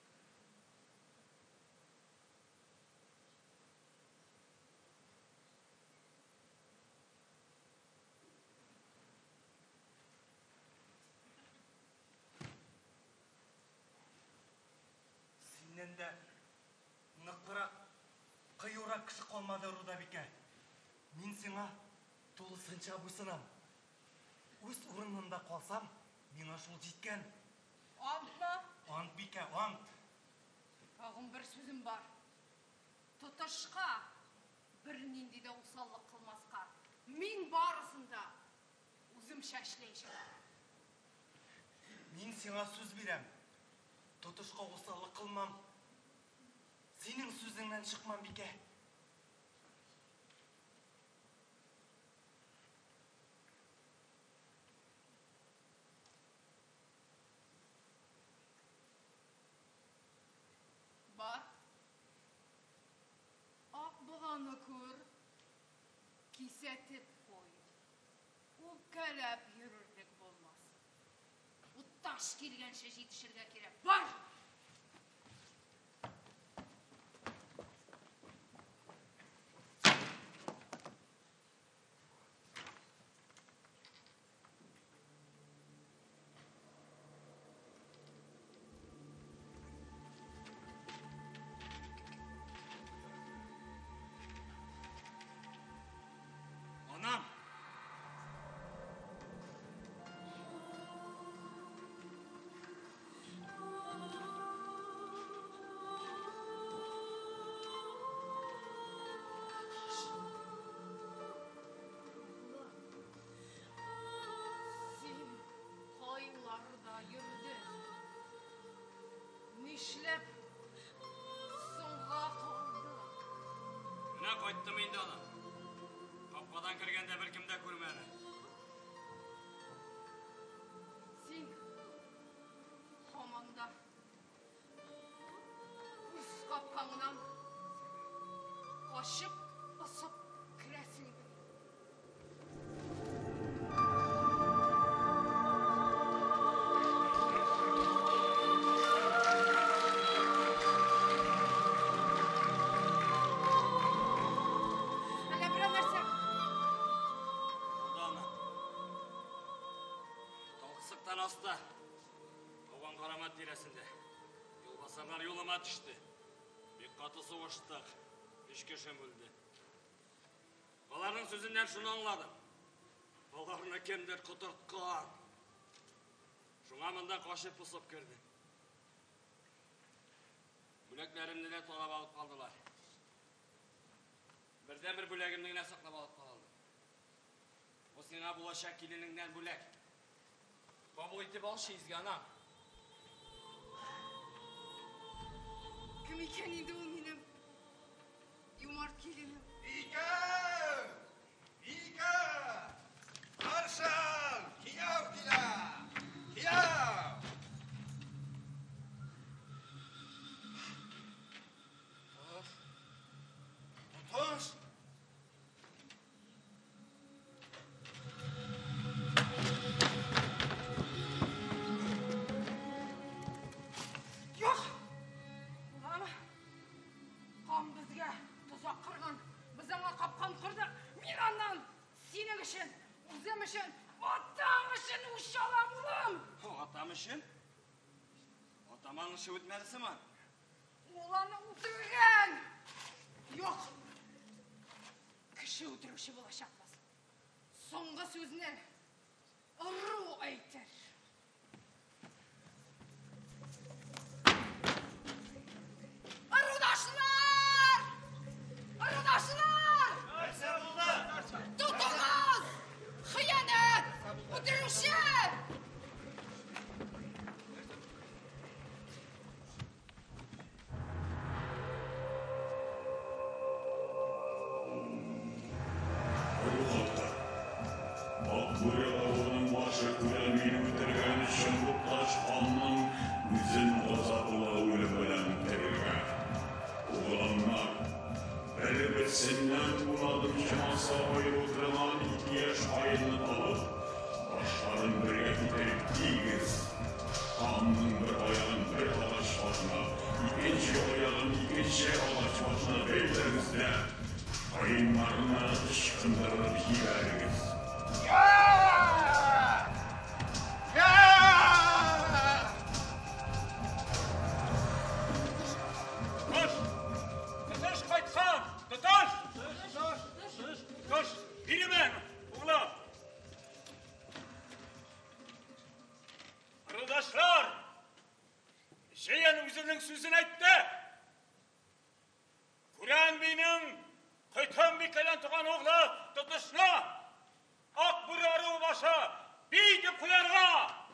Сенен де нықырақ, қиюрақ кіші қолмады ұруда, Бике. Мен сеңа толысынша бұсынам. Өз орнында қалсам, мен ашыл жеткен. Ант ма? Ант, Бике, ант. Тағым бір сөзім бар. Тұтышқа біріненде де осаллық қылмасқа. Мен барысында өзім шәшлейшім. Мен сеңа сөз берем. Тұтышқа осаллық қылмам. Сенің сөзіңнен шықмам, Бике. Аны көр, кисетіп қой. Өккәләп йөрерлек болмас. Утташ келгенше жетішірге керек. Бар! Анам! Сен қайларда йөрдің. Нишләп соңға қалдың? Міне қайттым енді анам. Қапқадан кіргенде бір кімді көрмеді. Сен хаманда үз қапқаңнан қашып, ысып кіресің. Әлі бір нәрсе. Болды анам. Талқысықтан асты. Оған қарамат диресінде. Юлбасарлар юлыма түшті. Бек қаты соғыштық. Үшке шөмілді. Олардың сөзінен шуны аңладым. Оларына кемдер құтыртқан. Шуңа мында қашып пысып кірді. Бүләклерімді де толап алып қалдылар. Бірден бір бүләгімді ғана сақлап алып қалды. O сеңа болашақ келініңнен бүләк. Қабыл етіп алшы изге анам. Кім екен енді ол менің юмарт келінім? Вика! Маршал! Кияу кила! Кияу! Тұтыс! Жоқ! Ұланы, қам бізге тұзақ қырған, бізіңі қапқан қырдық. Мен аннан сенің үшін, өзім үшін, атам үшін үш алам ұлым. Атам үшін? Атаманың шы өтмәрісі ма? Оланы өлтірген. Жоқ. Кіші өлтіруші болашақпыз. Соңғы сөзіне ұру айтыр. Ұрудашылар! Ұрудашылар! Нәрсе болды? Тұтыңыз! Хиянет! Өлтіруші! Бақбөрі ауылының башы Күрәмин өтірген үшін Құтташ ханның өзін озатыла өлімінен тірілген. Оғыланнар, бір-бірсінен бұладым жымаса ойып отырған еш айыны алып, баштарын бірге көтеріп тигіз. Ханның бір аяғын бір ағаш башына, екінші аяғын екінші ағаш башына бейлеріңіз де, айынларына ышқындырып жіберіңіз. Тұтыш қайтқан! Тұтыш! Тұтыш! Берімен, ұғылы! Ұрылдашлар! Жиен өзінің сөзін айтты. Күрән бейнің қайтқан бекелен тұған оғлы тұтышына ақ бір ару башы бейді құларға!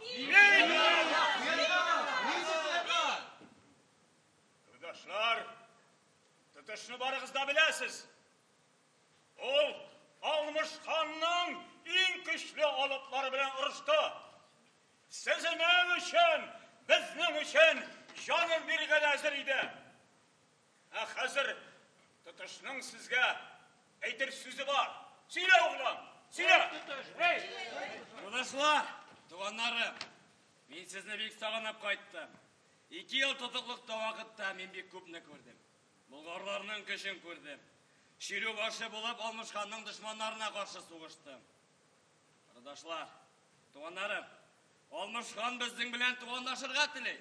Ұрылдашлар! Тұтышыны барығызда білесіз. Ол Алмыш ханның ең күшлі алыплары білен ұрышты. Сізінің үшін, біздің үшін жанын берген әзір еді. Қазір Тұтышның сізге әйтер сөзі бар. Сөйле, оғлан, сөйле. Құрдашылар, туғандарым, мен сізні бек сағынап қайттым. 2 ел тұтықлықта уақытта мен бек көпні көрдім. Бұлғарларының күшін көрдім. Шеру başı болып, Алмышханның дұшмандарына қарсы соғыштым. Құрдашылар, туғандарым, Алмышхан біздің білән туғандашырға тілей.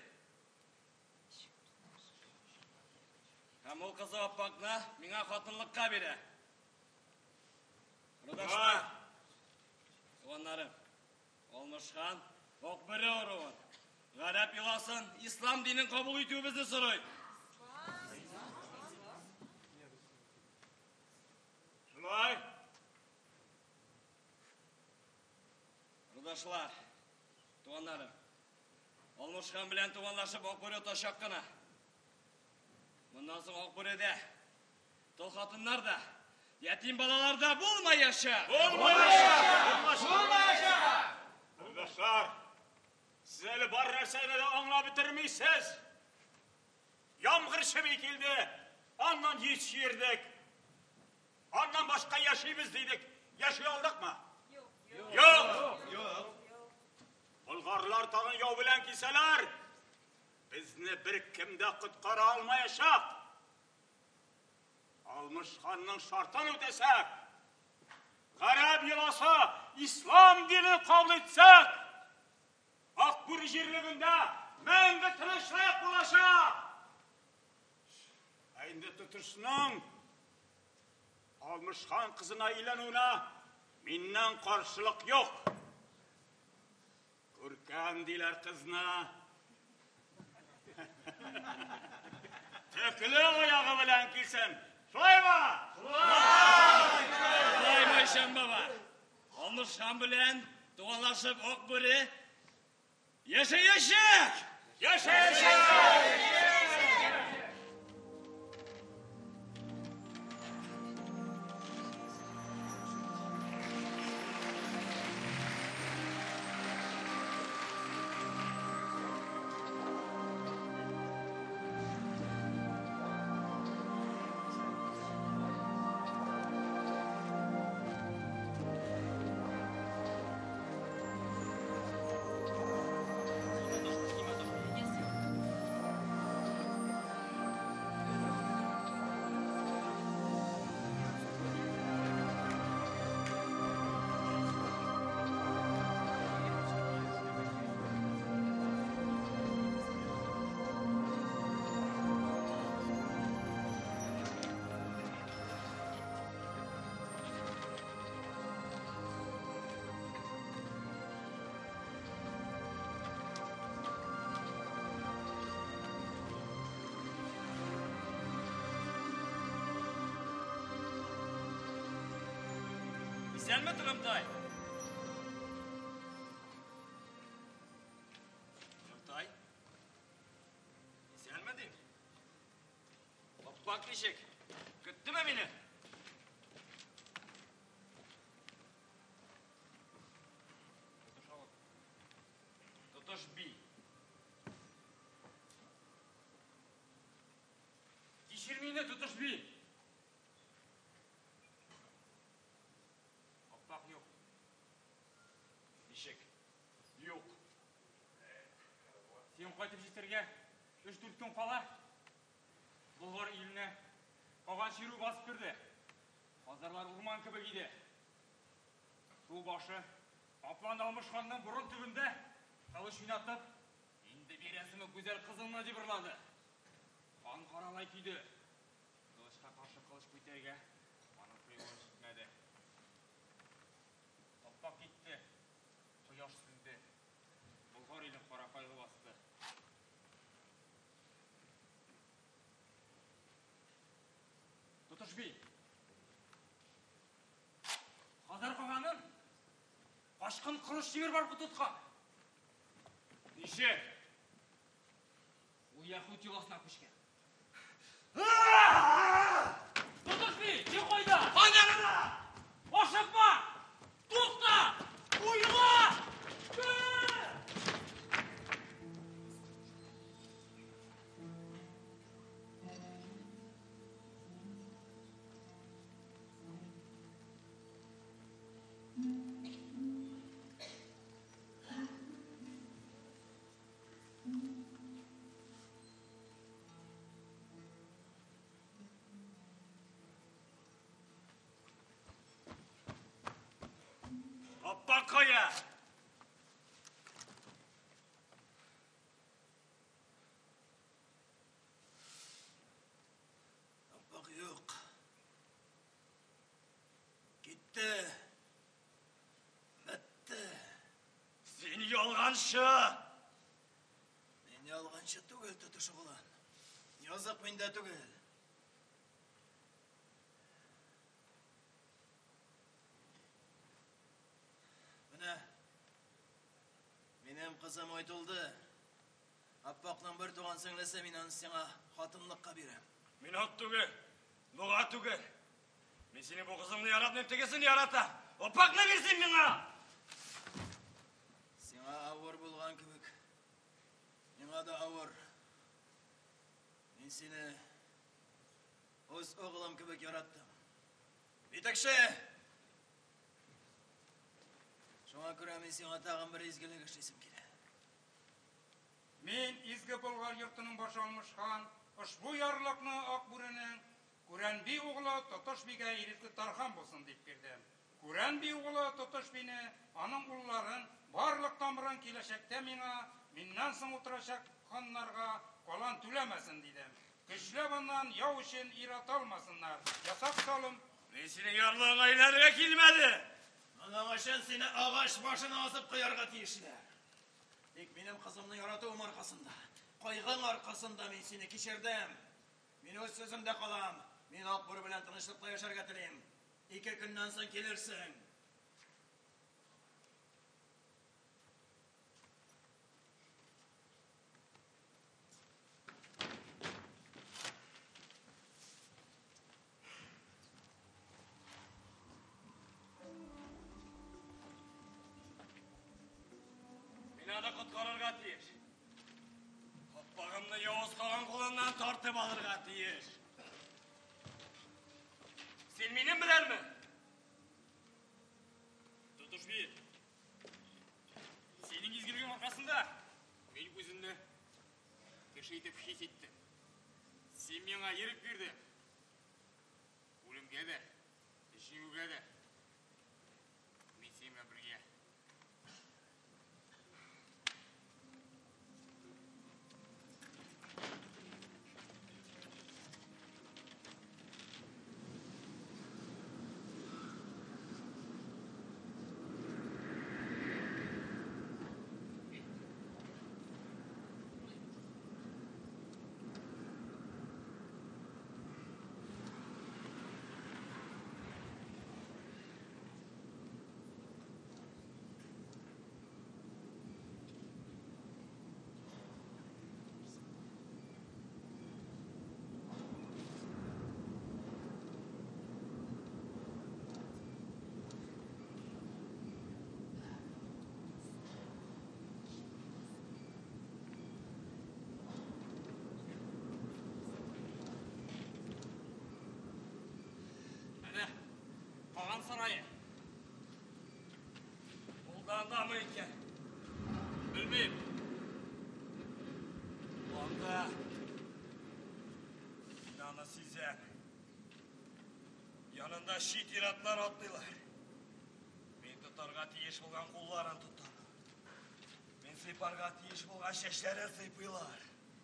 Һәм ол қызы аппақна меңа қатынлыққа бере. Құрдашылар, туғандарым, Алмышхан оқ бірі ұруын. Ғарап иласын, ислам динін қабыл ету бізді сұрай. Шылай. Құрдашылар, туғандарым, Алмышхан білән туғандашып оқ бірі ташақ қана. Мұндан соң оқ біріде, тұл қатындар да, ятим балалар да болмай яша. Құрдашылар, сіз әлі бар нәрсені де аңла бітірмейсіз. Ямғыр шебей келді, аннан еш жердік. Аннан башқа яшаймыз дейдік. Яшай алдық ма? Yok. Бұлғарлар тағын яу білән кеселер. Бізді бір кімді құтқара алмайышақ. Алмышханның шартын өтесек, ғарап еласы ислам дini қабыл етсек, Ақбұр жерлігінде мәңгі тыныштық болашақ. Әйінді тұтышының Алмышхан қызына үйленуіне менен қаршылық жоқ. Көркем дейлер қызына. Текілі аяғы білән келсін. Шылай ба? Шылай байшан баба. Алмышхан білән туғанлашып оқ бірі. Yaşayacak! Sen mi Tırımtay? Tırımtay? Sen mi değil? Bak dişek. Gitti mi beni? Tutuş bir. Dişirmeyine tutuş bir. Сен қайтып жетерге 3-4 күн қала. Бұлғар еліне қаған шеру басып кірді. Қазарлар ұрман кібі кейде. Су башы Аплан Алмышханның бұрын түбінде қылыш ойнатып, енді бересімі көзер қызылына жібірлады. Қан қаралай күйді. Қылышқа қаршы қылыш көтерге аның қиылын жетмеді. Топпақ кетті. Құяш сүнді. Бұлғар елін қара қайғы басты. Тұтыш бей. Қазар қағанын қашқын қырыш жемер бар бұтытқан. Неше? Ол яхут еласына көшкен. Тұтыш бей, не қойда? Қанағына! Ошықпа! Тоқта! Ойыла! қоя. Аппақ жоқ. Кетті. Бітті. Сен ялғаншы. Мен ялғаншы түгел тұтышы құлан. Yazık mende түгел. Міне, менің қызым айтылды. Аппақнан бір туған сіңлесе мен оны сеңа қатынлыққа берем. Мен от түгел, бұға түгел. Мен сені бұл қызымды яратын өптегесін ярата. Аппақна берсен меңа. Сеңа ауыр болған кебек. Меңа да ауыр. Мен сені өз оғылым кебек яраттым. Бетекші! Шоңа күрә мен сеңа тағын бір езгілік ішлесім келе. Мен изгі Болғар йұртының башы алмышқан, ұшбу ярлықны Ақбүрінің Күрән би оғылы Тотош биге еректі тархан болсын деп бердім. Күрән би оғылы Тотош бині, аның ұлларын, барлық тамырын келешекте меннен соң отырашақ ханнарға қалан түлемесін дедім. Күшлебінен яу үшін ират алмасынlar. Ясақ салым. Мен сені ярлығын айларға келмеді. Анаң үшін сені ағаш башын асып қиярға тиешілер. Тек менің қызымның яратуым арқасында, қайғың арқасында мен сені кешердім. Мен өз сөзімде қалам. Мен Ақбүр білән тынышлықта яшарға тілейм. 2 күннен соң келерсің. Құтқарарға тиеш. Аппағымны Яуыз қаған қолынан тартып алырға тиеш. Сен менен білермі? Тұтыш би, сенің езгілігің арқасында мен өзімді кішейтіп хес еттім. Сен меңа ерік берді. Өлімге де, жеңуге де. Мен сенімен бірге. Sarayı. Buldan mı iken? Bilmeyim. Onda inanı size yanında şiit iratlar attılar. Ben tutarga tiyiş bulgan kulların tutar. Ben sıyparga tiyiş bulgan şeşlerin sıypıylar.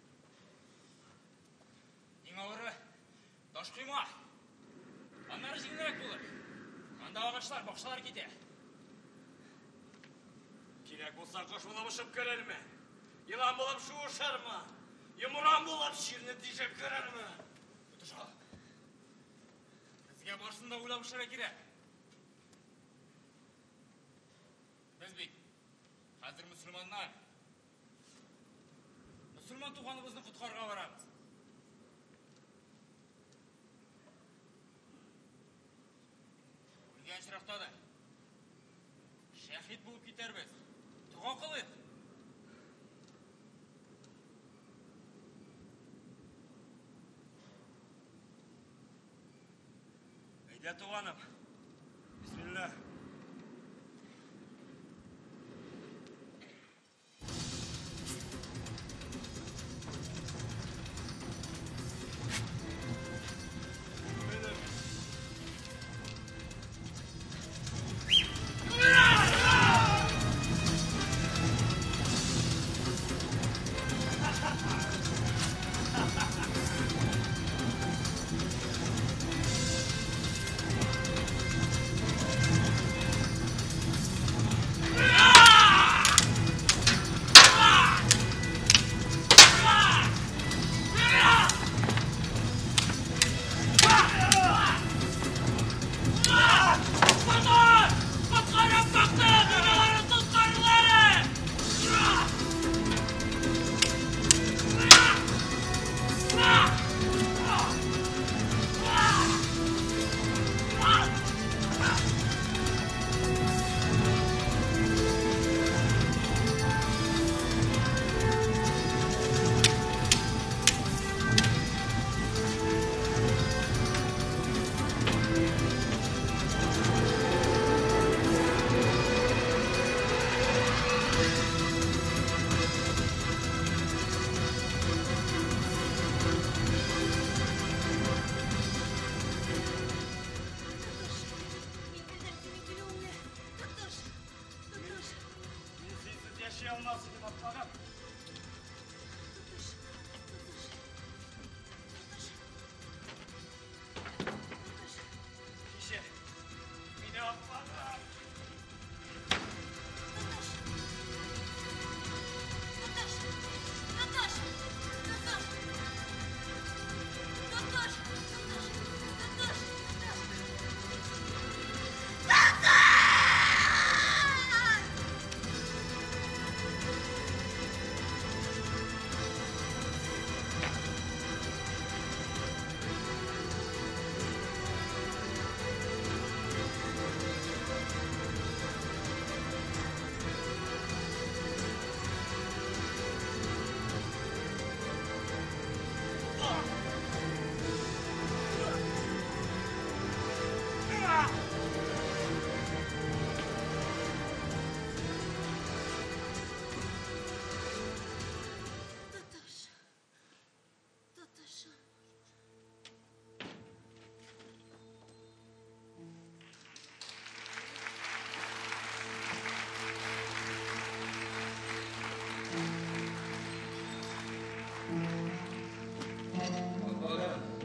Yine ağırı taş kıyma. Onları жеңілірек болар. Анда ағаштар, бақшалар кете. Керек болса қош болып ұшып көрер ме? Елан болып шу ұшар ма? Емұран болып ширіне тежеп көрер ме? Бұтыша, бізге баршында ойлап ұшара керек. Біз бейт, қазір мұсылманнан, мұсылман туғанымызды құтқарға барамыз. Өлген шырақта да шәхид болып кетербіз. Туған қылық. Әйдә туғаным. Бисмилла.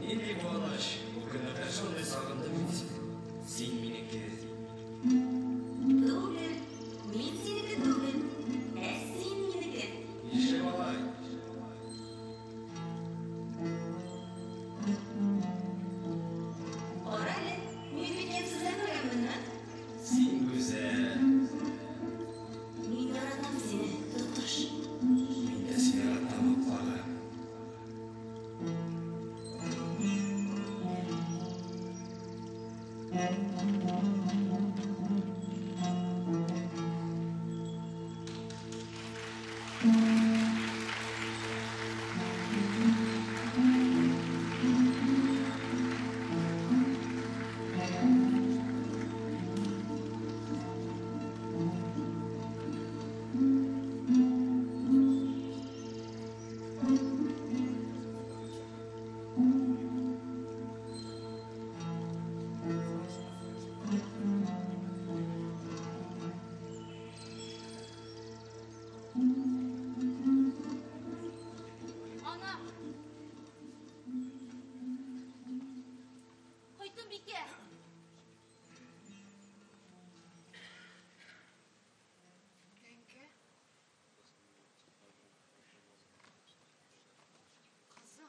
Нинди қуаныш, бұл күні қашандай сағындым бит. Сен менікі. Түгел, мен сенікі түгел, сен менікі. Еше балай. Ора әлі, мен бекет сізден көремін, Сен güzel. Мен яратам сені, тұтыш. Мен де сені яратам Атлаға. Ана! Қойтын бике! Әңке. Қызым.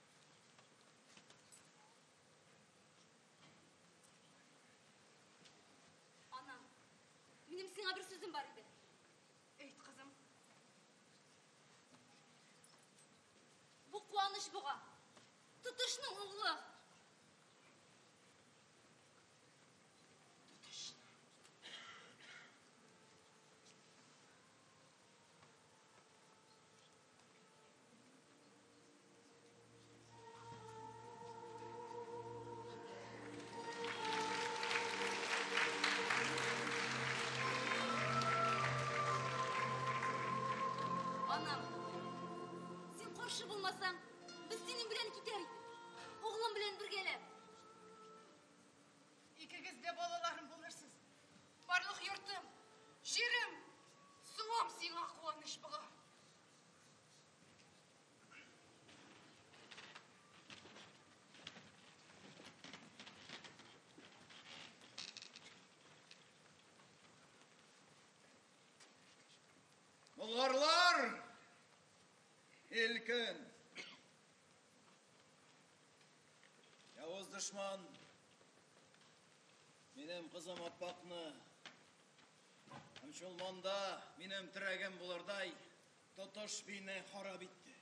Ана, менің сіңа бір сөзім бар еді. Әйт, қызым. Бұл қуаныш бұға. Тұтышның ұғылы. Анам, сен қоршы болмасаң, біз сенің білен кетер едік. Оғлым білен біргелеп. Икігіз де балаларым болырсыз. Барлық йұртым, жерім, суым сиңа қуаныш бұға. Бұлғарлар, елкін. Yavuz düşman, benim kızım Atbaqны, Hemşulmanda benim tірәгім бұлардай, тұтыш бейне харап етті.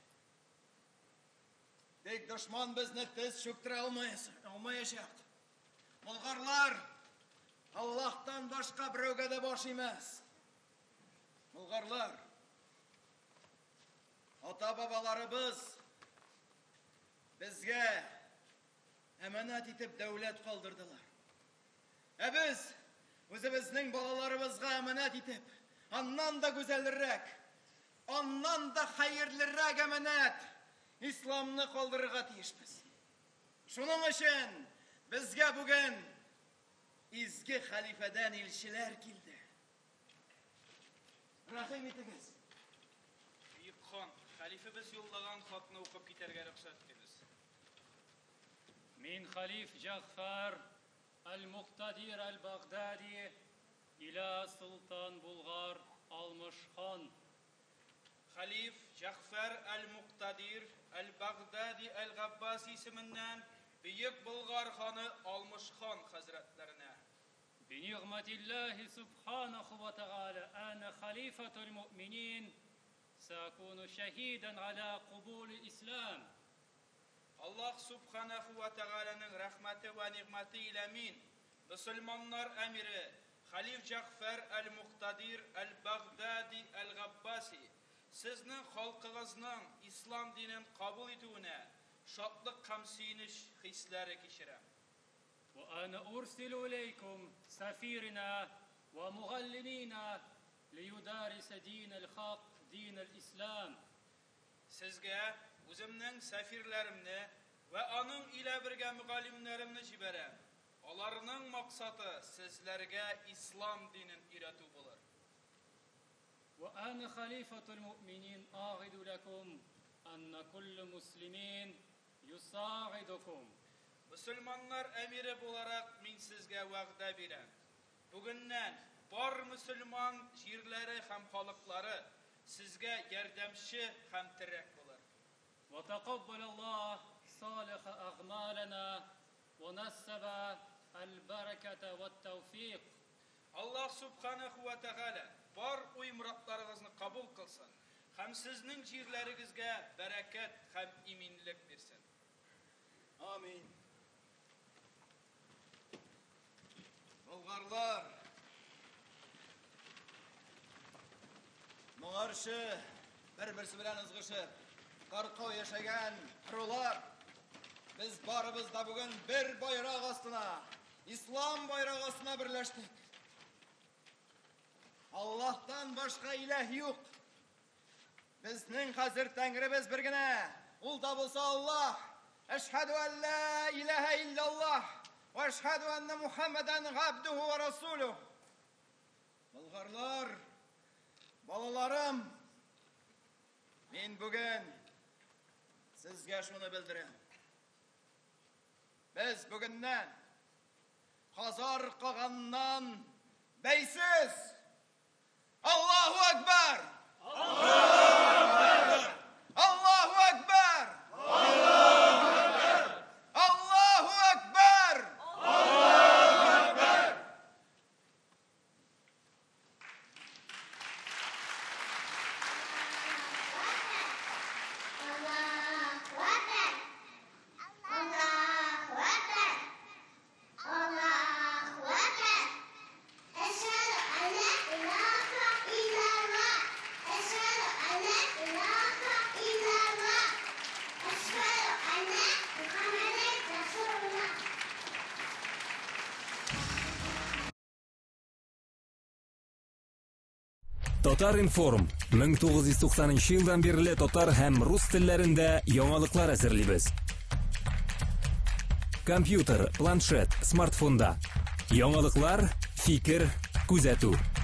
Тек düşman bizні тез çöktüre almayacak. Бұлғарлар, Allah'tan başka біреуге de boş емес. Бұлғарлар, ата-бабаларыбыз бізге әманат етіп дәулет қалдырдылар. Біз өзіміздің балаларыбызға әманат етіп, аннан да güzelірек, аннан да хайырлырак әманат исламны қалдырырға тиішпіз. Шуның үшін бізге бүгін изге халифадан елшілер келді. Рахим етіңіз. Бейік хан, халифебіз yollagan хатны оқып кетерге рұқсат етіңіз. من خليف جعفر المقتدر البغدادي إلى سلطان بلغار المشخان. Халиф Жахфар әл-Муқтадир әл-Бағдади әл-Ғаббаси исемінен Бейік Бұлғар ханы Алмышхан хазретлеріне. بنعمة الله سبحانه وتعالى أنا خليفة المؤمنين سأكون شهيدا على قبول الإسلام. Аллах Субханаху ва Тағаланың рахматы ва ниғматы иламин. Мұсылманлар әмірі Халиф Жахфар әл-Муқтадир әл-Бағдади әл-Ғаббаси сіздің халқыңызның ислам динін қабыл етуіне шатлық һәм сөйініш хисләре кешірем. وأنا أرسل إليكم سفيرنا ومعلمينا ليدارس دين الحق دين الإسلام. Сезгә үземнең сәфирләремне ва аның илә бергә мугалимнәремне җибәрәм. Аларның максаты сезләргә ислам динен өйрәтү булыр. وأنا خليفة المؤمنين أعهد لكم أن كل مسلمين يساعدكم. Müslümanlar emiri olarak min sizge vəqdə birəm. Bugündən бар Müslüman jirləri hem xalqları sizge yardımcı hem terek olur. وتقبل الله صالح أعمالنا ونسب البركة والتوفيق. Allah subhanahu ve teala бар ой muratlarınızı kabul kılsın. Hem sizin jirlərinizge bereket hem iminlik versin. Amin. Bulgarlar, muğarşı, bir-birisi bilen ızgışıp, qarqav yaşayan rular, biz barımız da bugün bir bayraq astına, İslam bayraq astına birleştik. Allah'tan başka ilah yok. Bizning hazır Tanrimiz birgina, ul da bolsa Allah. Eşhedü en la ilahe illallah ve eşhedü enne Muhammeden abduhu ve rasuluh. Bulgarlar, balalarım, men bugün sizge şunu bildirem. Biz bugünden Hazar kağandan beysiz Allahu Ekber! Allahu Ekber! Allahu Ekber! Allahu Ekber! Allahu Ekber! Allahu Ekber! Татар Информ 1990 yıldan beri Татар hem Rus tillerinde yangalıklar hazırlıyoruz. Kompüter, planşet, smartfonda yangalıklar, fikir, күзәтү.